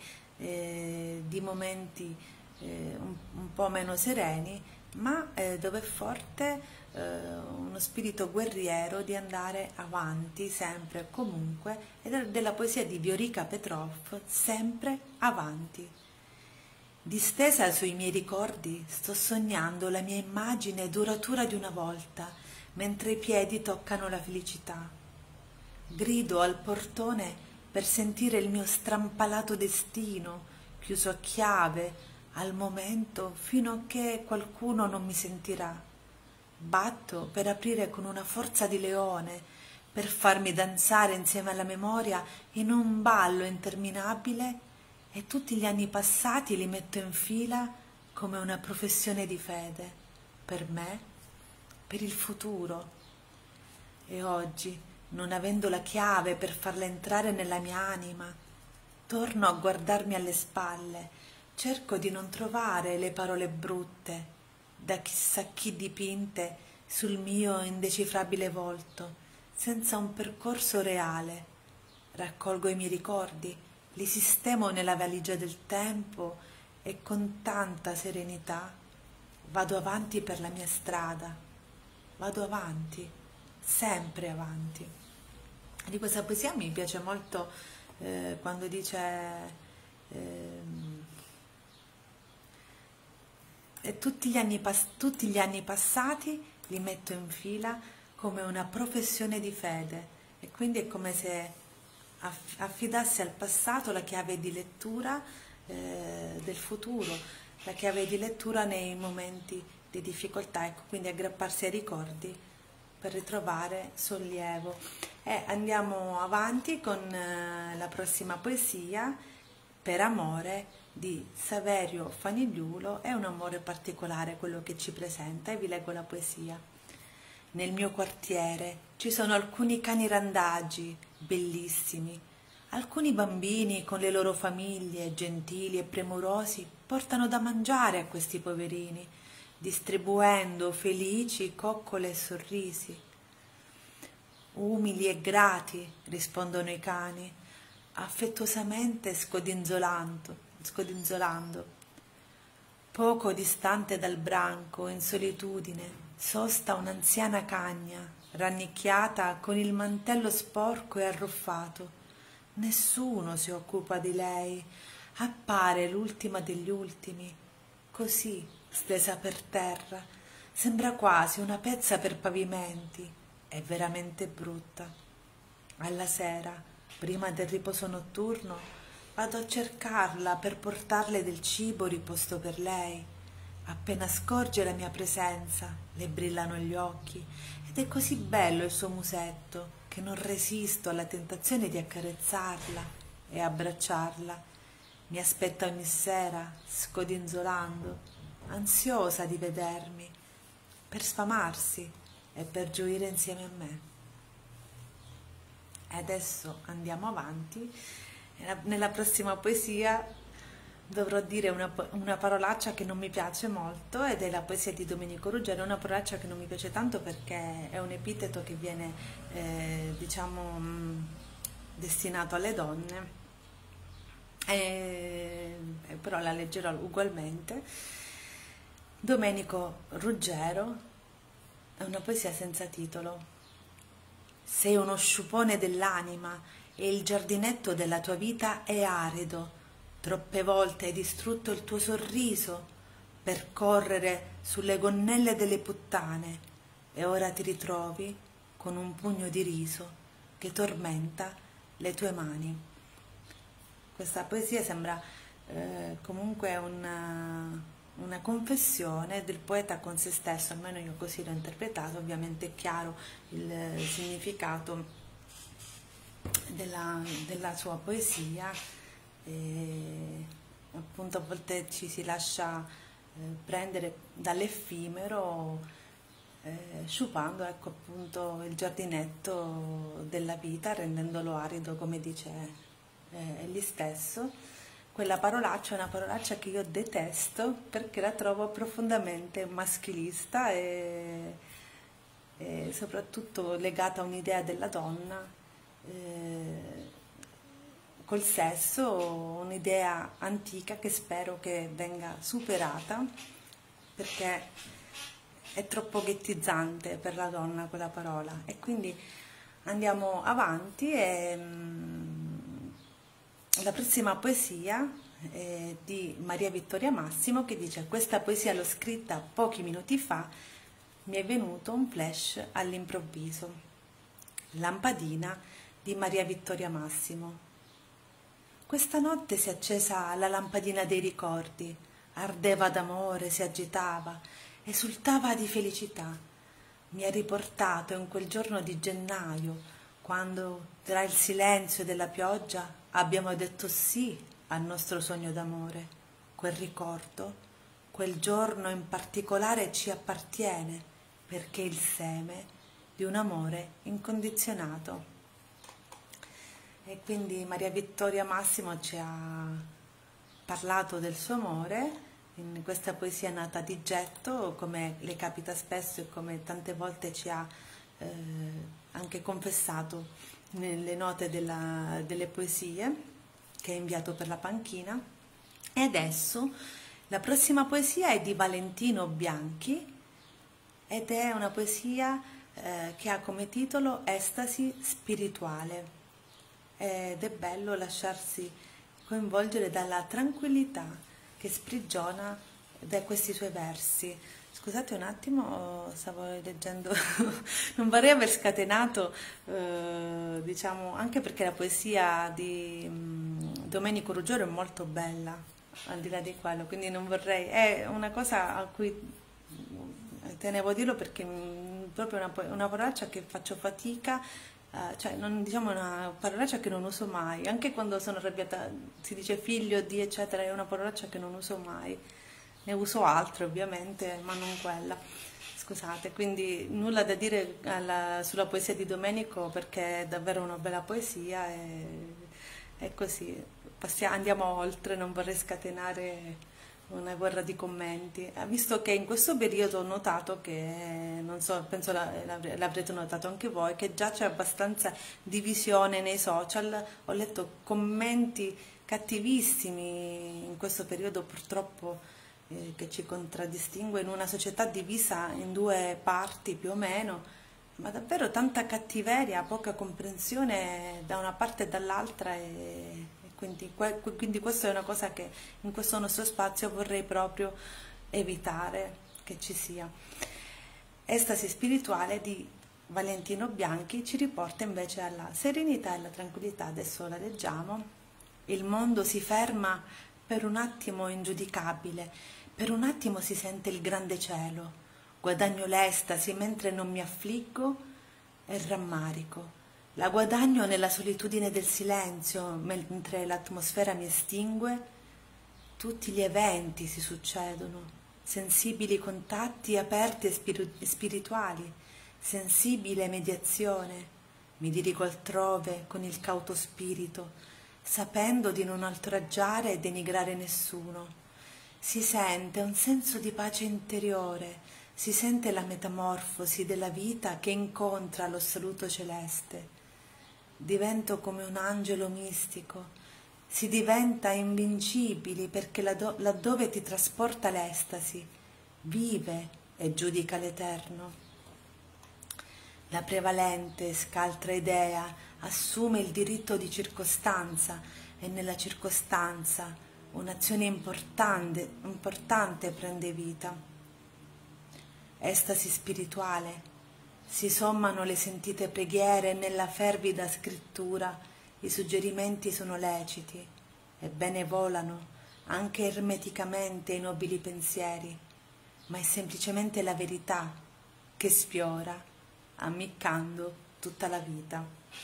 di momenti un po' meno sereni, ma dove è forte uno spirito guerriero di andare avanti sempre e comunque, ed è della poesia di Viorica Petrov, Sempre avanti. Distesa sui miei ricordi sto sognando la mia immagine duratura di una volta, mentre i piedi toccano la felicità. Grido al portone per sentire il mio strampalato destino, chiuso a chiave al momento fino a che qualcuno non mi sentirà. Batto per aprire con una forza di leone, per farmi danzare insieme alla memoria in un ballo interminabile, e tutti gli anni passati li metto in fila come una professione di fede, per me, per il futuro. E oggi, non avendo la chiave per farla entrare nella mia anima, torno a guardarmi alle spalle, cerco di non trovare le parole brutte, da chissà chi dipinte sul mio indecifrabile volto, senza un percorso reale. Raccolgo i miei ricordi, li sistemo nella valigia del tempo e con tanta serenità vado avanti per la mia strada, vado avanti, sempre avanti. Di questa poesia mi piace molto quando dice ehm, e tutti gli anni passati li metto in fila come una professione di fede, e quindi è come se affidassi al passato la chiave di lettura del futuro, la chiave di lettura nei momenti di difficoltà, ecco, quindi aggrapparsi ai ricordi per ritrovare sollievo. E andiamo avanti con la prossima poesia, Per amore, di Saverio Fanigliulo. È un amore particolare quello che ci presenta, e vi leggo la poesia. Nel mio quartiere ci sono alcuni cani randagi bellissimi, alcuni bambini con le loro famiglie gentili e premurosi portano da mangiare a questi poverini, distribuendo felici coccole e sorrisi. Umili e grati, rispondono i cani, affettuosamente scodinzolando. Poco distante dal branco, in solitudine, sosta un'anziana cagna, rannicchiata con il mantello sporco e arruffato. Nessuno si occupa di lei, appare l'ultima degli ultimi, così, stesa per terra, sembra quasi una pezza per pavimenti, è veramente brutta. Alla sera, prima del riposo notturno, vado a cercarla per portarle del cibo riposto per lei. Appena scorge la mia presenza, le brillano gli occhi ed è così bello il suo musetto che non resisto alla tentazione di accarezzarla e abbracciarla. Mi aspetta ogni sera, scodinzolando, ansiosa di vedermi, per sfamarsi e per gioire insieme a me. E adesso andiamo avanti. Nella prossima poesia dovrò dire una parolaccia che non mi piace molto, ed è la poesia di Domenico Ruggero. È una parolaccia che non mi piace tanto perché è un epiteto che viene destinato alle donne, però la leggerò ugualmente. Domenico Ruggero, è una poesia senza titolo. Sei uno sciupone dell'anima e il giardinetto della tua vita è arido. Troppe volte hai distrutto il tuo sorriso per correre sulle gonnelle delle puttane, e ora ti ritrovi con un pugno di riso che tormenta le tue mani. Questa poesia sembra comunque una confessione del poeta con se stesso, almeno io così l'ho interpretato. Ovviamente è chiaro il significato della sua poesia, e appunto a volte ci si lascia prendere dall'effimero, sciupando, ecco, appunto il giardinetto della vita, rendendolo arido, come dice egli stesso. Quella parolaccia è una parolaccia che io detesto perché la trovo profondamente maschilista e soprattutto legata a un'idea della donna col sesso, un'idea antica che spero che venga superata, perché è troppo ghettizzante per la donna quella parola. E quindi andiamo avanti. La prossima poesia è di Maria Vittoria Massimo, che dice: questa poesia l'ho scritta pochi minuti fa, mi è venuto un flash all'improvviso. Lampadina di Maria Vittoria Massimo. Questa notte si è accesa la lampadina dei ricordi, ardeva d'amore, si agitava, esultava di felicità. Mi ha riportato in quel giorno di gennaio, quando tra il silenzio della pioggia abbiamo detto sì al nostro sogno d'amore. Quel ricordo, quel giorno in particolare ci appartiene, perché è il seme di un amore incondizionato. E quindi Maria Vittoria Massimo ci ha parlato del suo amore in questa poesia nata di getto, come le capita spesso e come tante volte ci ha anche confessato nelle note delle poesie che ha inviato per la panchina. E adesso la prossima poesia è di Valentino Bianchi ed è una poesia che ha come titolo Estasi spirituale. ed è bello lasciarsi coinvolgere dalla tranquillità che sprigiona da questi suoi versi. Scusate un attimo, stavo leggendo, non vorrei aver scatenato, diciamo, anche perché la poesia di Domenico Ruggero è molto bella, al di là di quello, quindi non vorrei, è una cosa a cui tenevo a dirlo perché proprio una parolaccia che faccio fatica, cioè non, diciamo una parolaccia che non uso mai, anche quando sono arrabbiata si dice figlio di eccetera, è una parolaccia che non uso mai, ne uso altre ovviamente, ma non quella. Scusate, quindi nulla da dire sulla poesia di Domenico perché è davvero una bella poesia e così andiamo oltre, non vorrei scatenare una guerra di commenti. Visto che in questo periodo ho notato che, non so, penso l'avrete notato anche voi, che già c'è abbastanza divisione nei social, ho letto commenti cattivissimi in questo periodo purtroppo che ci contraddistingue in una società divisa in due parti più o meno, ma davvero tanta cattiveria, poca comprensione da una parte e dall'altra e quindi questa è una cosa che in questo nostro spazio vorrei proprio evitare che ci sia. Estasi spirituale di Valentino Bianchi ci riporta invece alla serenità e alla tranquillità. Adesso la leggiamo. Il mondo si ferma per un attimo ingiudicabile, per un attimo si sente il grande cielo, guadagno l'estasi mentre non mi affliggo e rammarico. La guadagno nella solitudine del silenzio, mentre l'atmosfera mi estingue, tutti gli eventi si succedono, sensibili contatti aperti e spirituali, sensibile mediazione. Mi dirigo altrove con il cauto spirito, sapendo di non oltraggiare e denigrare nessuno. Si sente un senso di pace interiore, si sente la metamorfosi della vita che incontra lo saluto celeste. Divento come un angelo mistico, si diventa invincibili perché laddove ti trasporta l'estasi, vive e giudica l'eterno. La prevalente, scaltra idea assume il diritto di circostanza e nella circostanza un'azione importante prende vita. Estasi spirituale. Si sommano le sentite preghiere e nella fervida scrittura i suggerimenti sono leciti e bene volano anche ermeticamente i nobili pensieri, ma è semplicemente la verità che sfiora, ammiccando tutta la vita.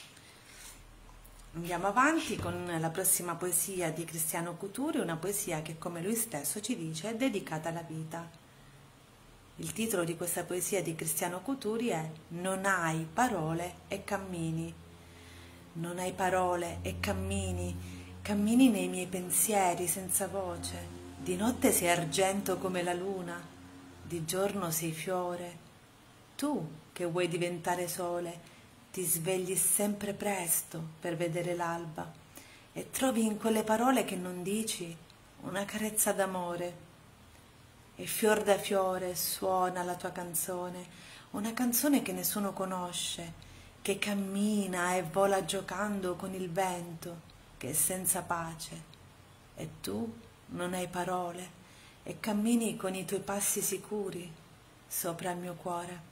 Andiamo avanti con la prossima poesia di Cristiano Cuturi, una poesia che, come lui stesso ci dice, è dedicata alla vita. Il titolo di questa poesia di Cristiano Cuturi è Non hai parole e cammini. Non hai parole e cammini, cammini nei miei pensieri senza voce. Di notte sei argento come la luna, di giorno sei fiore. Tu che vuoi diventare sole, ti svegli sempre presto per vedere l'alba e trovi in quelle parole che non dici una carezza d'amore. E fior da fiore suona la tua canzone, una canzone che nessuno conosce, che cammina e vola giocando con il vento, che è senza pace. E tu non hai parole e cammini con i tuoi passi sicuri sopra il mio cuore.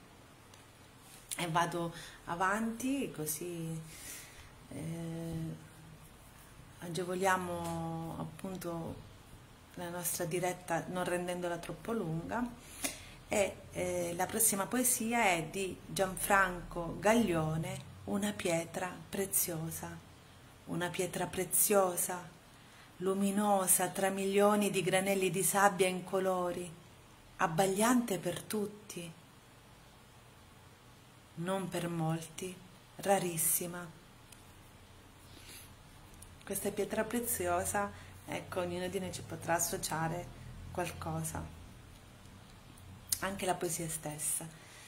E vado avanti così agevoliamo appunto la nostra diretta non rendendola troppo lunga. E la prossima poesia è di Gianfranco Gaglione, Una pietra preziosa. Una pietra preziosa, luminosa tra milioni di granelli di sabbia incolori, abbagliante per tutti, non per molti, rarissima. Questa pietra preziosa, ecco, ognuno di noi ci potrà associare qualcosa, anche la poesia stessa.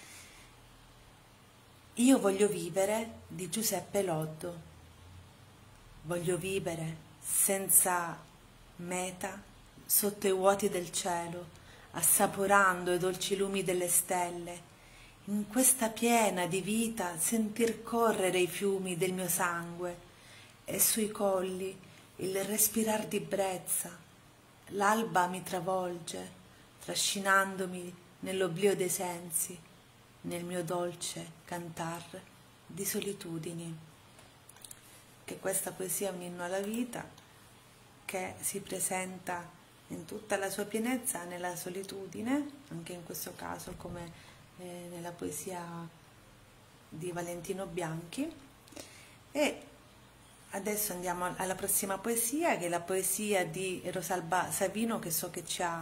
Io voglio vivere di Giuseppe Loddo. Voglio vivere senza meta sotto i vuoti del cielo, assaporando i dolci lumi delle stelle, in questa piena di vita sentir correre i fiumi del mio sangue, e sui colli il respirar di brezza, l'alba mi travolge, trascinandomi nell'oblio dei sensi, nel mio dolce cantar di solitudini. Che questa poesia è un inno alla vita che si presenta in tutta la sua pienezza nella solitudine, anche in questo caso come nella poesia di Valentino Bianchi. E adesso andiamo alla prossima poesia, che è la poesia di Rosalba Savino, che so che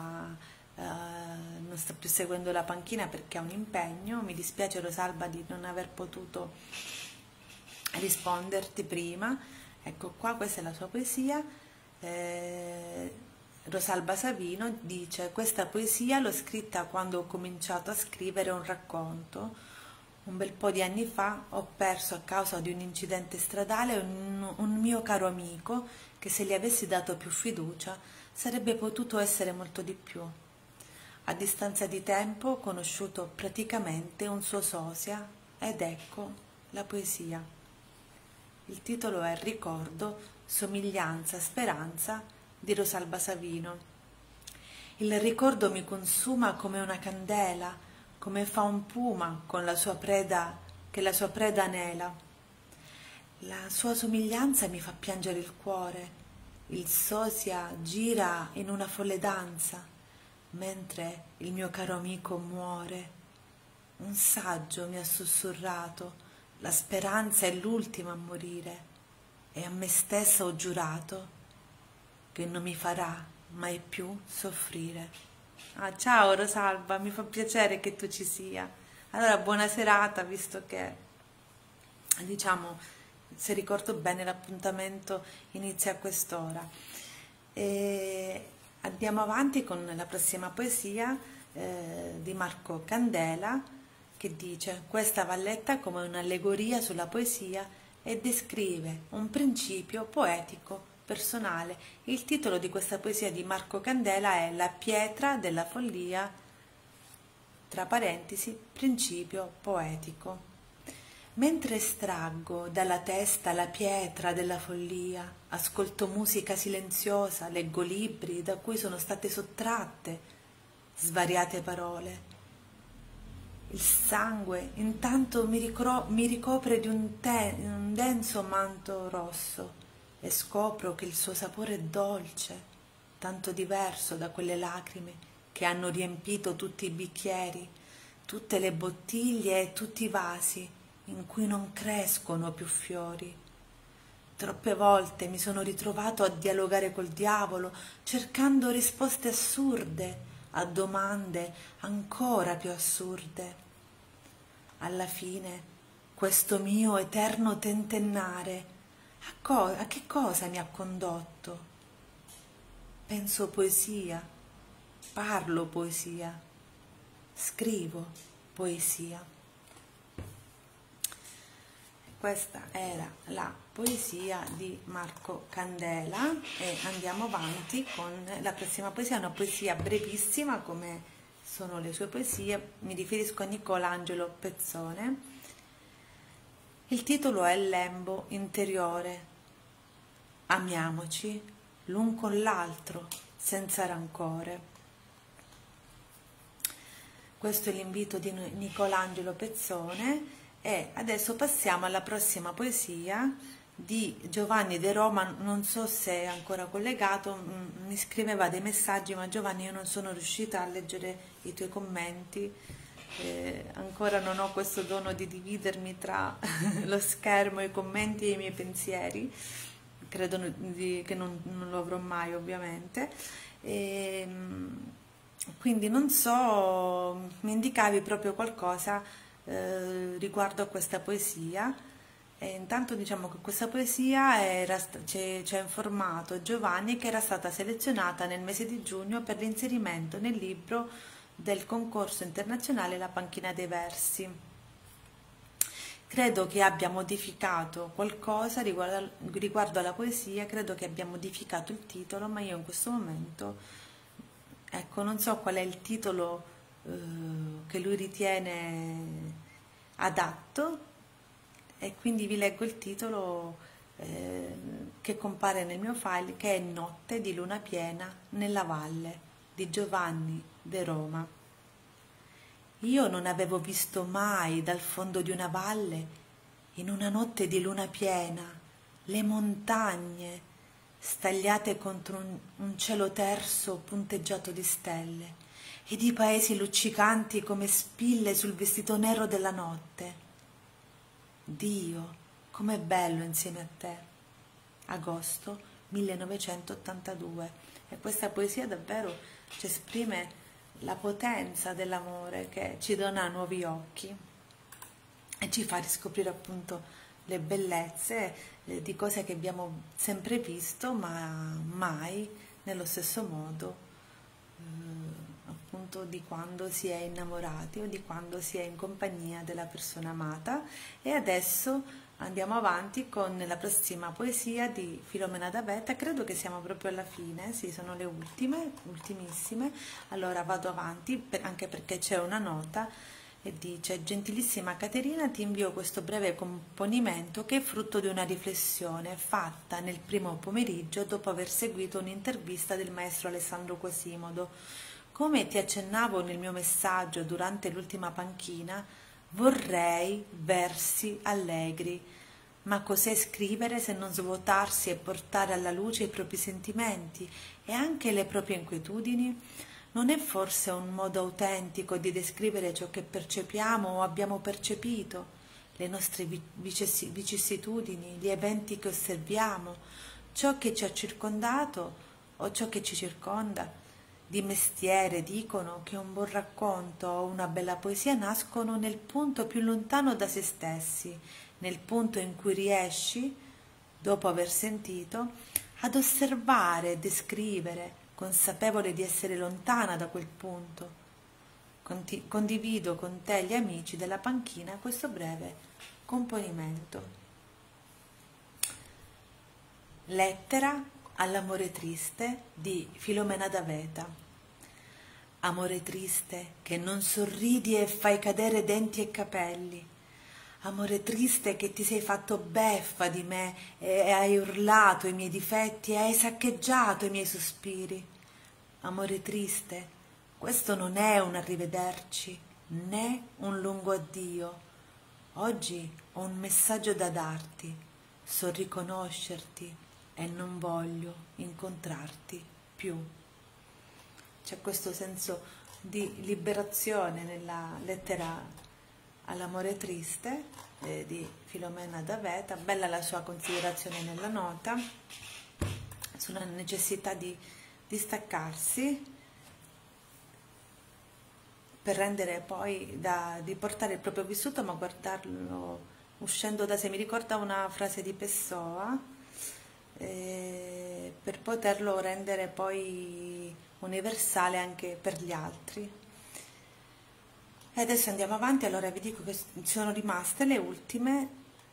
non sta più seguendo la panchina perché ha un impegno. Mi dispiace, Rosalba, di non aver potuto risponderti prima. Ecco qua, questa è la sua poesia. Rosalba Savino dice: questa poesia l'ho scritta quando ho cominciato a scrivere un racconto. Un bel po' di anni fa ho perso a causa di un incidente stradale un mio caro amico che, se gli avessi dato più fiducia, sarebbe potuto essere molto di più. A distanza di tempo ho conosciuto praticamente un suo sosia ed ecco la poesia. Il titolo è Ricordo, somiglianza, speranza di Rosalba Savino. Il ricordo mi consuma come una candela, come fa un puma con la sua preda, che la sua preda anela. La sua somiglianza mi fa piangere il cuore, il sosia gira in una folle danza, mentre il mio caro amico muore. Un saggio mi ha sussurrato: la speranza è l'ultima a morire, e a me stessa ho giurato che non mi farà mai più soffrire. Ciao Rosalba, mi fa piacere che tu ci sia. Allora, buona serata, visto che, diciamo, se ricordo bene, l'appuntamento inizia a quest'ora. Andiamo avanti con la prossima poesia di Marco Candela, che dice: questa va letta come un'allegoria sulla poesia e descrive un principio poetico personale. Il titolo di questa poesia di Marco Candela è La pietra della follia, tra parentesi, principio poetico. Mentre estraggo dalla testa la pietra della follia, ascolto musica silenziosa, leggo libri da cui sono state sottratte svariate parole. Il sangue intanto mi ricopre di un denso manto rosso e scopro che il suo sapore è dolce, tanto diverso da quelle lacrime che hanno riempito tutti i bicchieri, tutte le bottiglie e tutti i vasi in cui non crescono più fiori. Troppe volte mi sono ritrovato a dialogare col diavolo, cercando risposte assurde a domande ancora più assurde. Alla fine, questo mio eterno tentennare a che cosa mi ha condotto? Penso poesia, parlo poesia, scrivo poesia. Questa era la poesia di Marco Candela e andiamo avanti con la prossima poesia, una poesia brevissima come sono le sue poesie. Mi riferisco a Nicolangelo Pezzone. Il titolo è Lembo interiore. Amiamoci l'un con l'altro senza rancore. Questo è l'invito di Nicolangelo Pezzone. E adesso passiamo alla prossima poesia di Giovanni De Roma. Non so se è ancora collegato, mi scriveva dei messaggi, ma Giovanni, io non sono riuscita a leggere i tuoi commenti, ancora non ho questo dono di dividermi tra lo schermo, i commenti e i miei pensieri, credo che non lo avrò mai, ovviamente. Quindi non so, mi indicavi proprio qualcosa riguardo a questa poesia. E intanto diciamo che questa poesia ci ha informato Giovanni che era stata selezionata nel mese di giugno per l'inserimento nel libro del concorso internazionale La panchina dei versi. Credo che abbia modificato qualcosa riguardo alla poesia, credo che abbia modificato il titolo, ma io in questo momento, ecco, non so qual è il titolo che lui ritiene adatto, e quindi vi leggo il titolo che compare nel mio file, che è Notte di luna piena nella valle di Giovanni de Roma. Io non avevo visto mai dal fondo di una valle, in una notte di luna piena, le montagne stagliate contro un cielo terso punteggiato di stelle, ed i paesi luccicanti come spille sul vestito nero della notte. Dio, com'è bello insieme a te. Agosto 1982. E questa poesia davvero ci esprime la potenza dell'amore che ci dona nuovi occhi e ci fa riscoprire appunto le bellezze di cose che abbiamo sempre visto, ma mai nello stesso modo, appunto, di quando si è innamorati o di quando si è in compagnia della persona amata. E adesso andiamo avanti con la prossima poesia di Filomena D'Avetta. Credo che siamo proprio alla fine, sì, sono le ultimissime. Allora vado avanti, anche perché c'è una nota e dice: gentilissima Caterina, ti invio questo breve componimento che è frutto di una riflessione fatta nel primo pomeriggio dopo aver seguito un'intervista del maestro Alessandro Quasimodo. Come ti accennavo nel mio messaggio durante l'ultima panchina, vorrei versi allegri. Ma cos'è scrivere se non svuotarsi e portare alla luce i propri sentimenti e anche le proprie inquietudini? Non è forse un modo autentico di descrivere ciò che percepiamo o abbiamo percepito, le nostre vicissitudini, gli eventi che osserviamo, ciò che ci ha circondato o ciò che ci circonda? Di mestiere dicono che un buon racconto o una bella poesia nascono nel punto più lontano da se stessi, nel punto in cui riesci, dopo aver sentito, ad osservare e descrivere, consapevole di essere lontana da quel punto. Condivido con te, gli amici della panchina, questo breve componimento. Lettera all'amore triste di Filomena D'Avetta. Amore triste che non sorridi e fai cadere denti e capelli. Amore triste che ti sei fatto beffa di me e hai urlato i miei difetti e hai saccheggiato i miei sospiri. Amore triste, questo non è un arrivederci né un lungo addio. Oggi ho un messaggio da darti, so riconoscerti e non voglio incontrarti più. C'è questo senso di liberazione nella lettera all'amore triste di Filomena D'Avetta. Bella la sua considerazione nella nota sulla necessità di staccarsi per rendere poi, di portare il proprio vissuto ma guardarlo uscendo da sé. Mi ricorda una frase di Pessoa, per poterlo rendere poi universale anche per gli altri. E adesso andiamo avanti. Allora vi dico che sono rimaste le ultime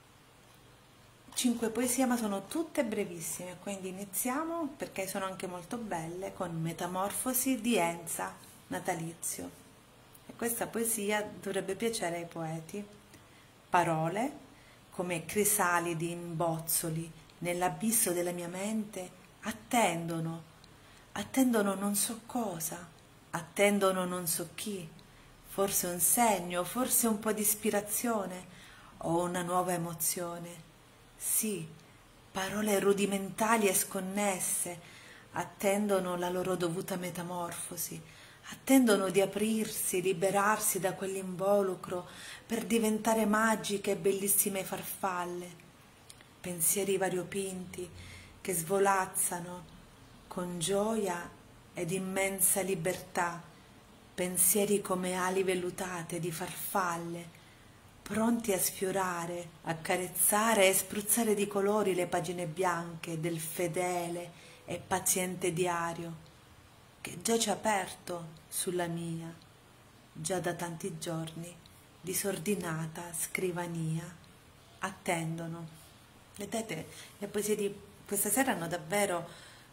5 poesie, ma sono tutte brevissime, quindi iniziamo, perché sono anche molto belle, con Metamorfosi di Enza Natalizio. E questa poesia dovrebbe piacere ai poeti. Parole come crisalidi in bozzoli nell'abisso della mia mente attendono non so cosa, attendono non so chi, forse un segno, forse un po' di ispirazione o una nuova emozione. Sì, parole rudimentali e sconnesse attendono la loro dovuta metamorfosi, attendono di aprirsi, liberarsi da quell'involucro per diventare magiche e bellissime farfalle, pensieri variopinti che svolazzano con gioia ed immensa libertà, pensieri come ali vellutate di farfalle, pronti a sfiorare, accarezzare e spruzzare di colori le pagine bianche del fedele e paziente diario che giace aperto sulla mia, già da tanti giorni, disordinata scrivania. Attendono. Vedete, le poesie di questa sera hanno davvero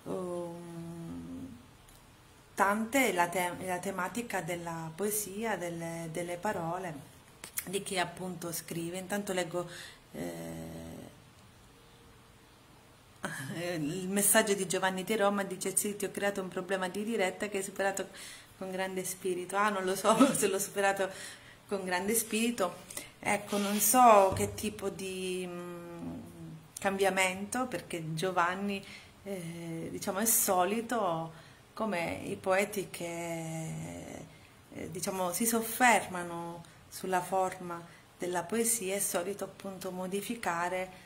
tante, la tematica della poesia, delle parole, di chi appunto scrive. Intanto leggo il messaggio di Giovanni di Roma dice: sì, ti ho creato un problema di diretta che hai superato con grande spirito. Ah, non lo so se l'ho superato con grande spirito. Ecco, non so che tipo di cambiamento, perché Giovanni, diciamo, è solito come i poeti che, diciamo, si soffermano sulla forma della poesia, è solito appunto modificare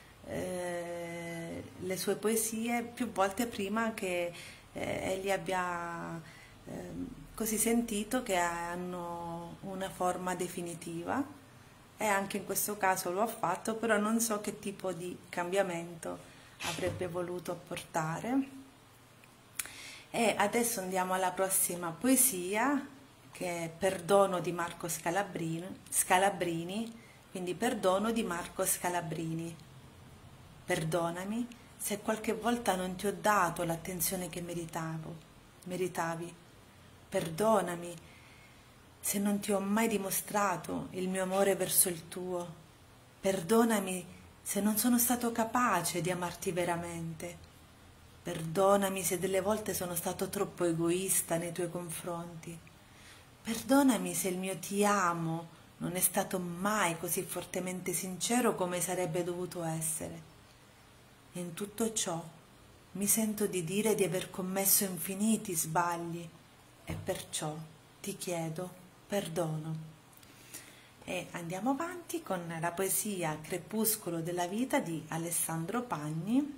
le sue poesie più volte prima che egli abbia così sentito che hanno una forma definitiva, e anche in questo caso lo ha fatto, però non so che tipo di cambiamento avrebbe voluto apportare. E adesso andiamo alla prossima poesia, che è Perdono di Marco Scalabrini, quindi Perdono di Marco Scalabrini. Perdonami se qualche volta non ti ho dato l'attenzione che meritavi. Perdonami se non ti ho mai dimostrato il mio amore verso il tuo. Perdonami se non sono stato capace di amarti veramente. Perdonami se delle volte sono stato troppo egoista nei tuoi confronti. Perdonami se il mio ti amo non è stato mai così fortemente sincero come sarebbe dovuto essere. In tutto ciò mi sento di dire di aver commesso infiniti sbagli e perciò ti chiedo perdono. E andiamo avanti con la poesia Crepuscolo della vita di Alessandro Pagni.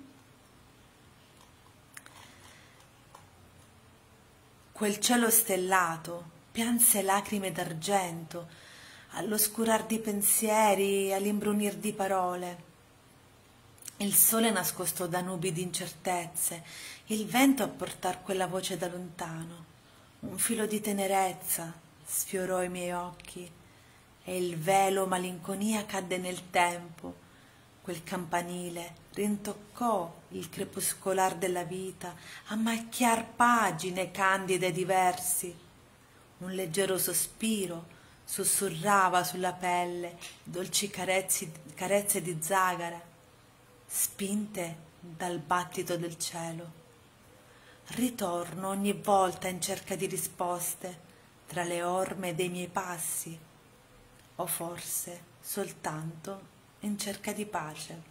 Quel cielo stellato pianse lacrime d'argento all'oscurar di pensieri, all'imbrunir di parole. Il sole nascosto da nubi di incertezze, il vento a portar quella voce da lontano. Un filo di tenerezza sfiorò i miei occhi e il velo malinconia cadde nel tempo. Quel campanile rintoccò il crepuscolar della vita a macchiar pagine candide diversi. Un leggero sospiro sussurrava sulla pelle dolci carezze di zagara, spinte dal battito del cielo. Ritorno ogni volta in cerca di risposte tra le orme dei miei passi, o forse soltanto in cerca di pace.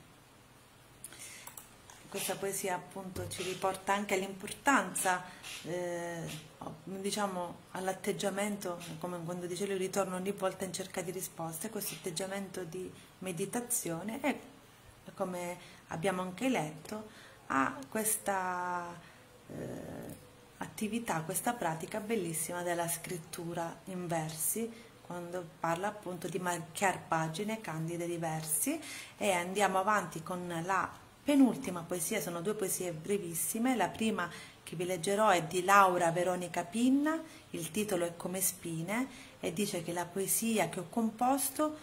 Questa poesia appunto ci riporta anche all'importanza, diciamo, all'atteggiamento, come quando dice lui, ritorno ogni volta in cerca di risposte, questo atteggiamento di meditazione, e come abbiamo anche letto, ha questa attività, questa pratica bellissima della scrittura in versi, quando parla appunto di marchiare pagine candide di versi. E andiamo avanti con la penultima poesia, sono due poesie brevissime. La prima che vi leggerò è di Laura Veronica Pinna, il titolo è Come spine, e dice che la poesia che ho composto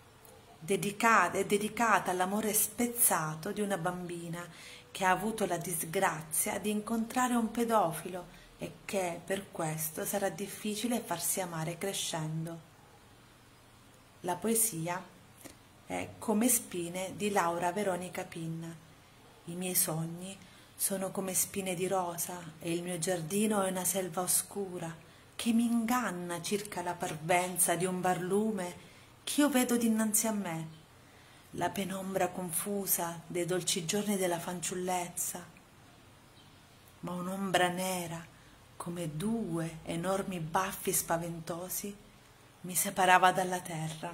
è dedicata all'amore spezzato di una bambina che ha avuto la disgrazia di incontrare un pedofilo e che per questo sarà difficile farsi amare crescendo. La poesia è Come spine di Laura Veronica Pinna. I miei sogni sono come spine di rosa e il mio giardino è una selva oscura che mi inganna circa la parvenza di un barlume ch'io vedo dinanzi a me, la penombra confusa dei dolci giorni della fanciullezza, ma un'ombra nera come due enormi baffi spaventosi mi separava dalla terra.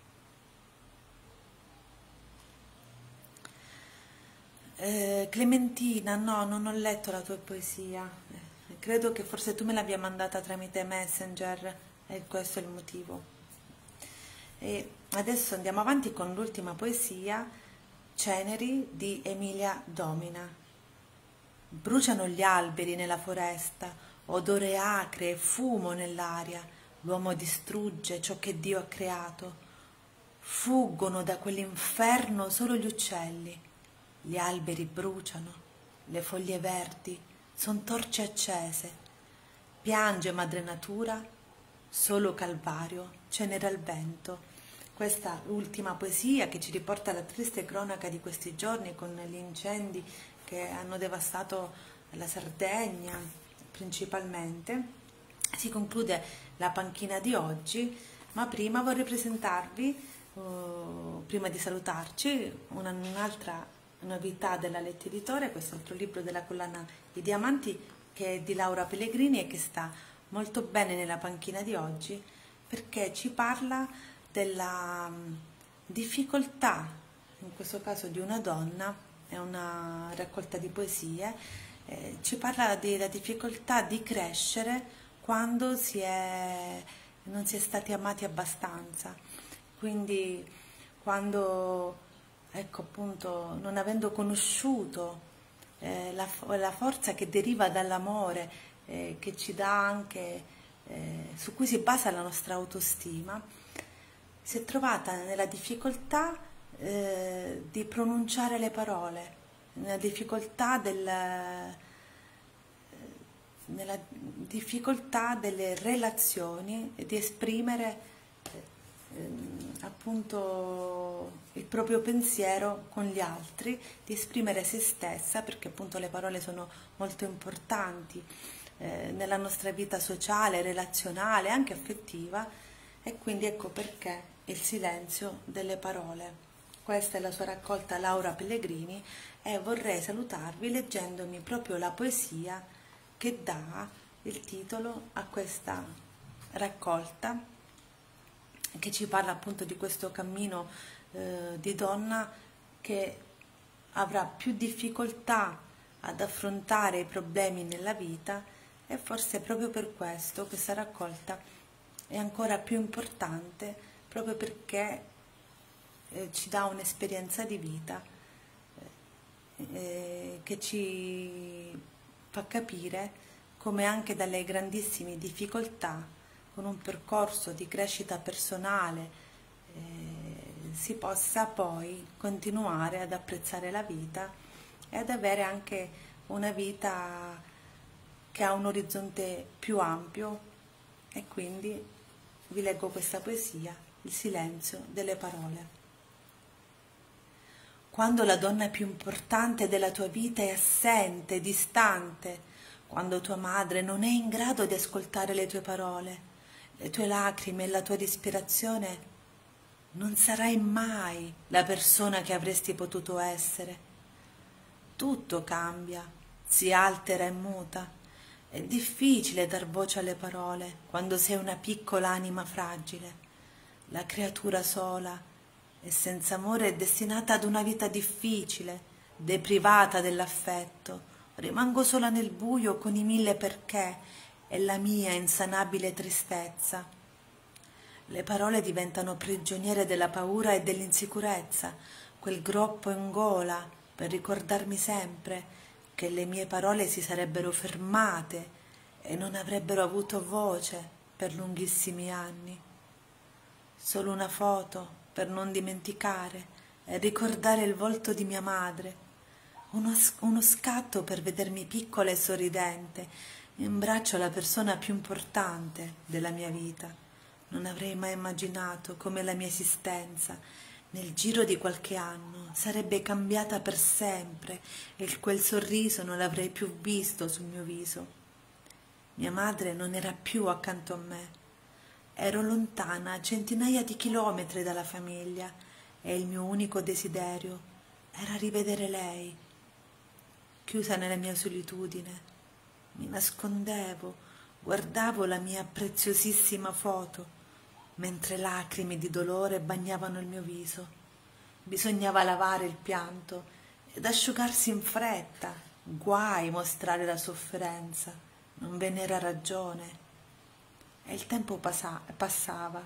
Clementina, no, non ho letto la tua poesia, credo che forse tu me l'abbia mandata tramite Messenger e questo è il motivo. E adesso andiamo avanti con l'ultima poesia, Ceneri di Emilia Domina. Bruciano gli alberi nella foresta, odore acre e fumo nell'aria, l'uomo distrugge ciò che Dio ha creato. Fuggono da quell'inferno solo gli uccelli. Gli alberi bruciano, le foglie verdi son torce accese. Piange madre natura, solo Calvario cenera il vento. Questa ultima poesia che ci riporta alla triste cronaca di questi giorni con gli incendi che hanno devastato la Sardegna principalmente. Si conclude la panchina di oggi, ma prima vorrei presentarvi, prima di salutarci, un'altra novità della Letti Editore, quest'altro libro della collana I Diamanti, che è di Laura Pellegrini e che sta molto bene nella panchina di oggi, perché ci parla della difficoltà, in questo caso di una donna, è una raccolta di poesie, ci parla della difficoltà di crescere quando non si è stati amati abbastanza. Quindi quando, ecco appunto, non avendo conosciuto la forza che deriva dall'amore, che ci dà anche, su cui si basa la nostra autostima, si è trovata nella difficoltà di pronunciare le parole, nella difficoltà delle relazioni e di esprimere appunto il proprio pensiero con gli altri, di esprimere se stessa, perché appunto le parole sono molto importanti nella nostra vita sociale, relazionale, anche affettiva, e quindi ecco perché il silenzio delle parole. Questa è la sua raccolta Laura Pellegrini e vorrei salutarvi leggendomi proprio la poesia che dà il titolo a questa raccolta, che ci parla appunto di questo cammino di donna che avrà più difficoltà ad affrontare i problemi nella vita, e forse proprio per questo questa raccolta è ancora più importante, proprio perché ci dà un'esperienza di vita che ci fa capire come anche dalle grandissime difficoltà, con un percorso di crescita personale, si possa poi continuare ad apprezzare la vita e ad avere anche una vita che ha un orizzonte più ampio. E quindi vi leggo questa poesia, Il silenzio delle parole. Quando la donna più importante della tua vita è assente, distante, quando tua madre non è in grado di ascoltare le tue parole, le tue lacrime e la tua disperazione, non sarai mai la persona che avresti potuto essere. Tutto cambia, si altera e muta. È difficile dar voce alle parole quando sei una piccola anima fragile. La creatura sola e senza amore è destinata ad una vita difficile, deprivata dell'affetto. Rimango sola nel buio con i mille perché e la mia insanabile tristezza. Le parole diventano prigioniere della paura e dell'insicurezza, quel groppo in gola per ricordarmi sempre che le mie parole si sarebbero fermate e non avrebbero avuto voce per lunghissimi anni. Solo una foto per non dimenticare e ricordare il volto di mia madre, uno scatto per vedermi piccola e sorridente in braccio alla persona più importante della mia vita. Non avrei mai immaginato come la mia esistenza nel giro di qualche anno sarebbe cambiata per sempre e quel sorriso non l'avrei più visto sul mio viso. Mia madre non era più accanto a me. Ero lontana a centinaia di chilometri dalla famiglia e il mio unico desiderio era rivedere lei. Chiusa nella mia solitudine, mi nascondevo, guardavo la mia preziosissima foto, mentre lacrime di dolore bagnavano il mio viso. Bisognava lavare il pianto ed asciugarsi in fretta, guai mostrare la sofferenza, non ve n'era ragione. E il tempo passava,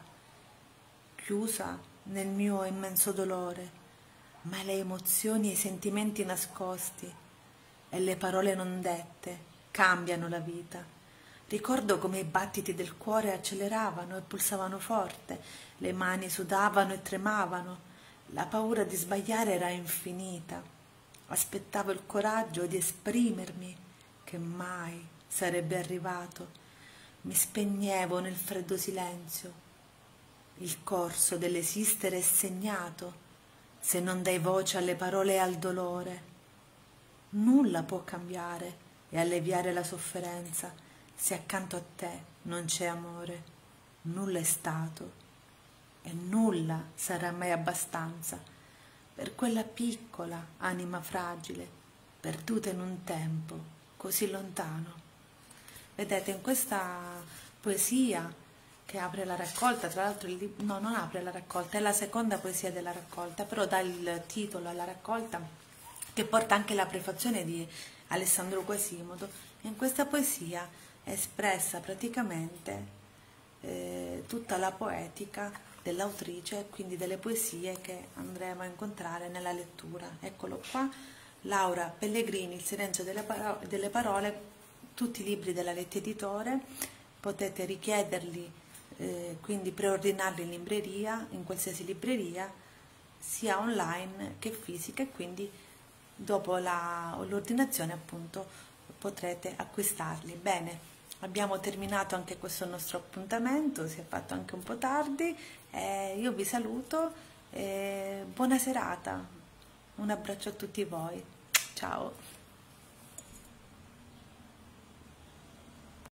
chiusa nel mio immenso dolore, ma le emozioni e i sentimenti nascosti e le parole non dette cambiano la vita. Ricordo come i battiti del cuore acceleravano e pulsavano forte, le mani sudavano e tremavano, la paura di sbagliare era infinita. Aspettavo il coraggio di esprimermi, che mai sarebbe arrivato. Mi spegnevo nel freddo silenzio. Il corso dell'esistere è segnato, se non dai voce alle parole e al dolore. nulla può cambiare e alleviare la sofferenza se accanto a te non c'è amore, nulla è stato e nulla sarà mai abbastanza per quella piccola anima fragile, perduta in un tempo così lontano. Vedete, in questa poesia che apre la raccolta, tra l'altro no, non apre la raccolta, è la seconda poesia della raccolta, però dà il titolo alla raccolta che porta anche la prefazione di Alessandro Quasimodo. In questa poesia è espressa praticamente tutta la poetica dell'autrice, quindi delle poesie che andremo a incontrare nella lettura. Eccolo qua, Laura Pellegrini, Il silenzio delle parole, tutti i libri della Letti Editore, potete richiederli, quindi preordinarli in libreria, in qualsiasi libreria, sia online che fisica, e quindi dopo l'ordinazione appunto potrete acquistarli. Bene, abbiamo terminato anche questo nostro appuntamento, si è fatto anche un po' tardi, io vi saluto, buona serata, un abbraccio a tutti voi, ciao!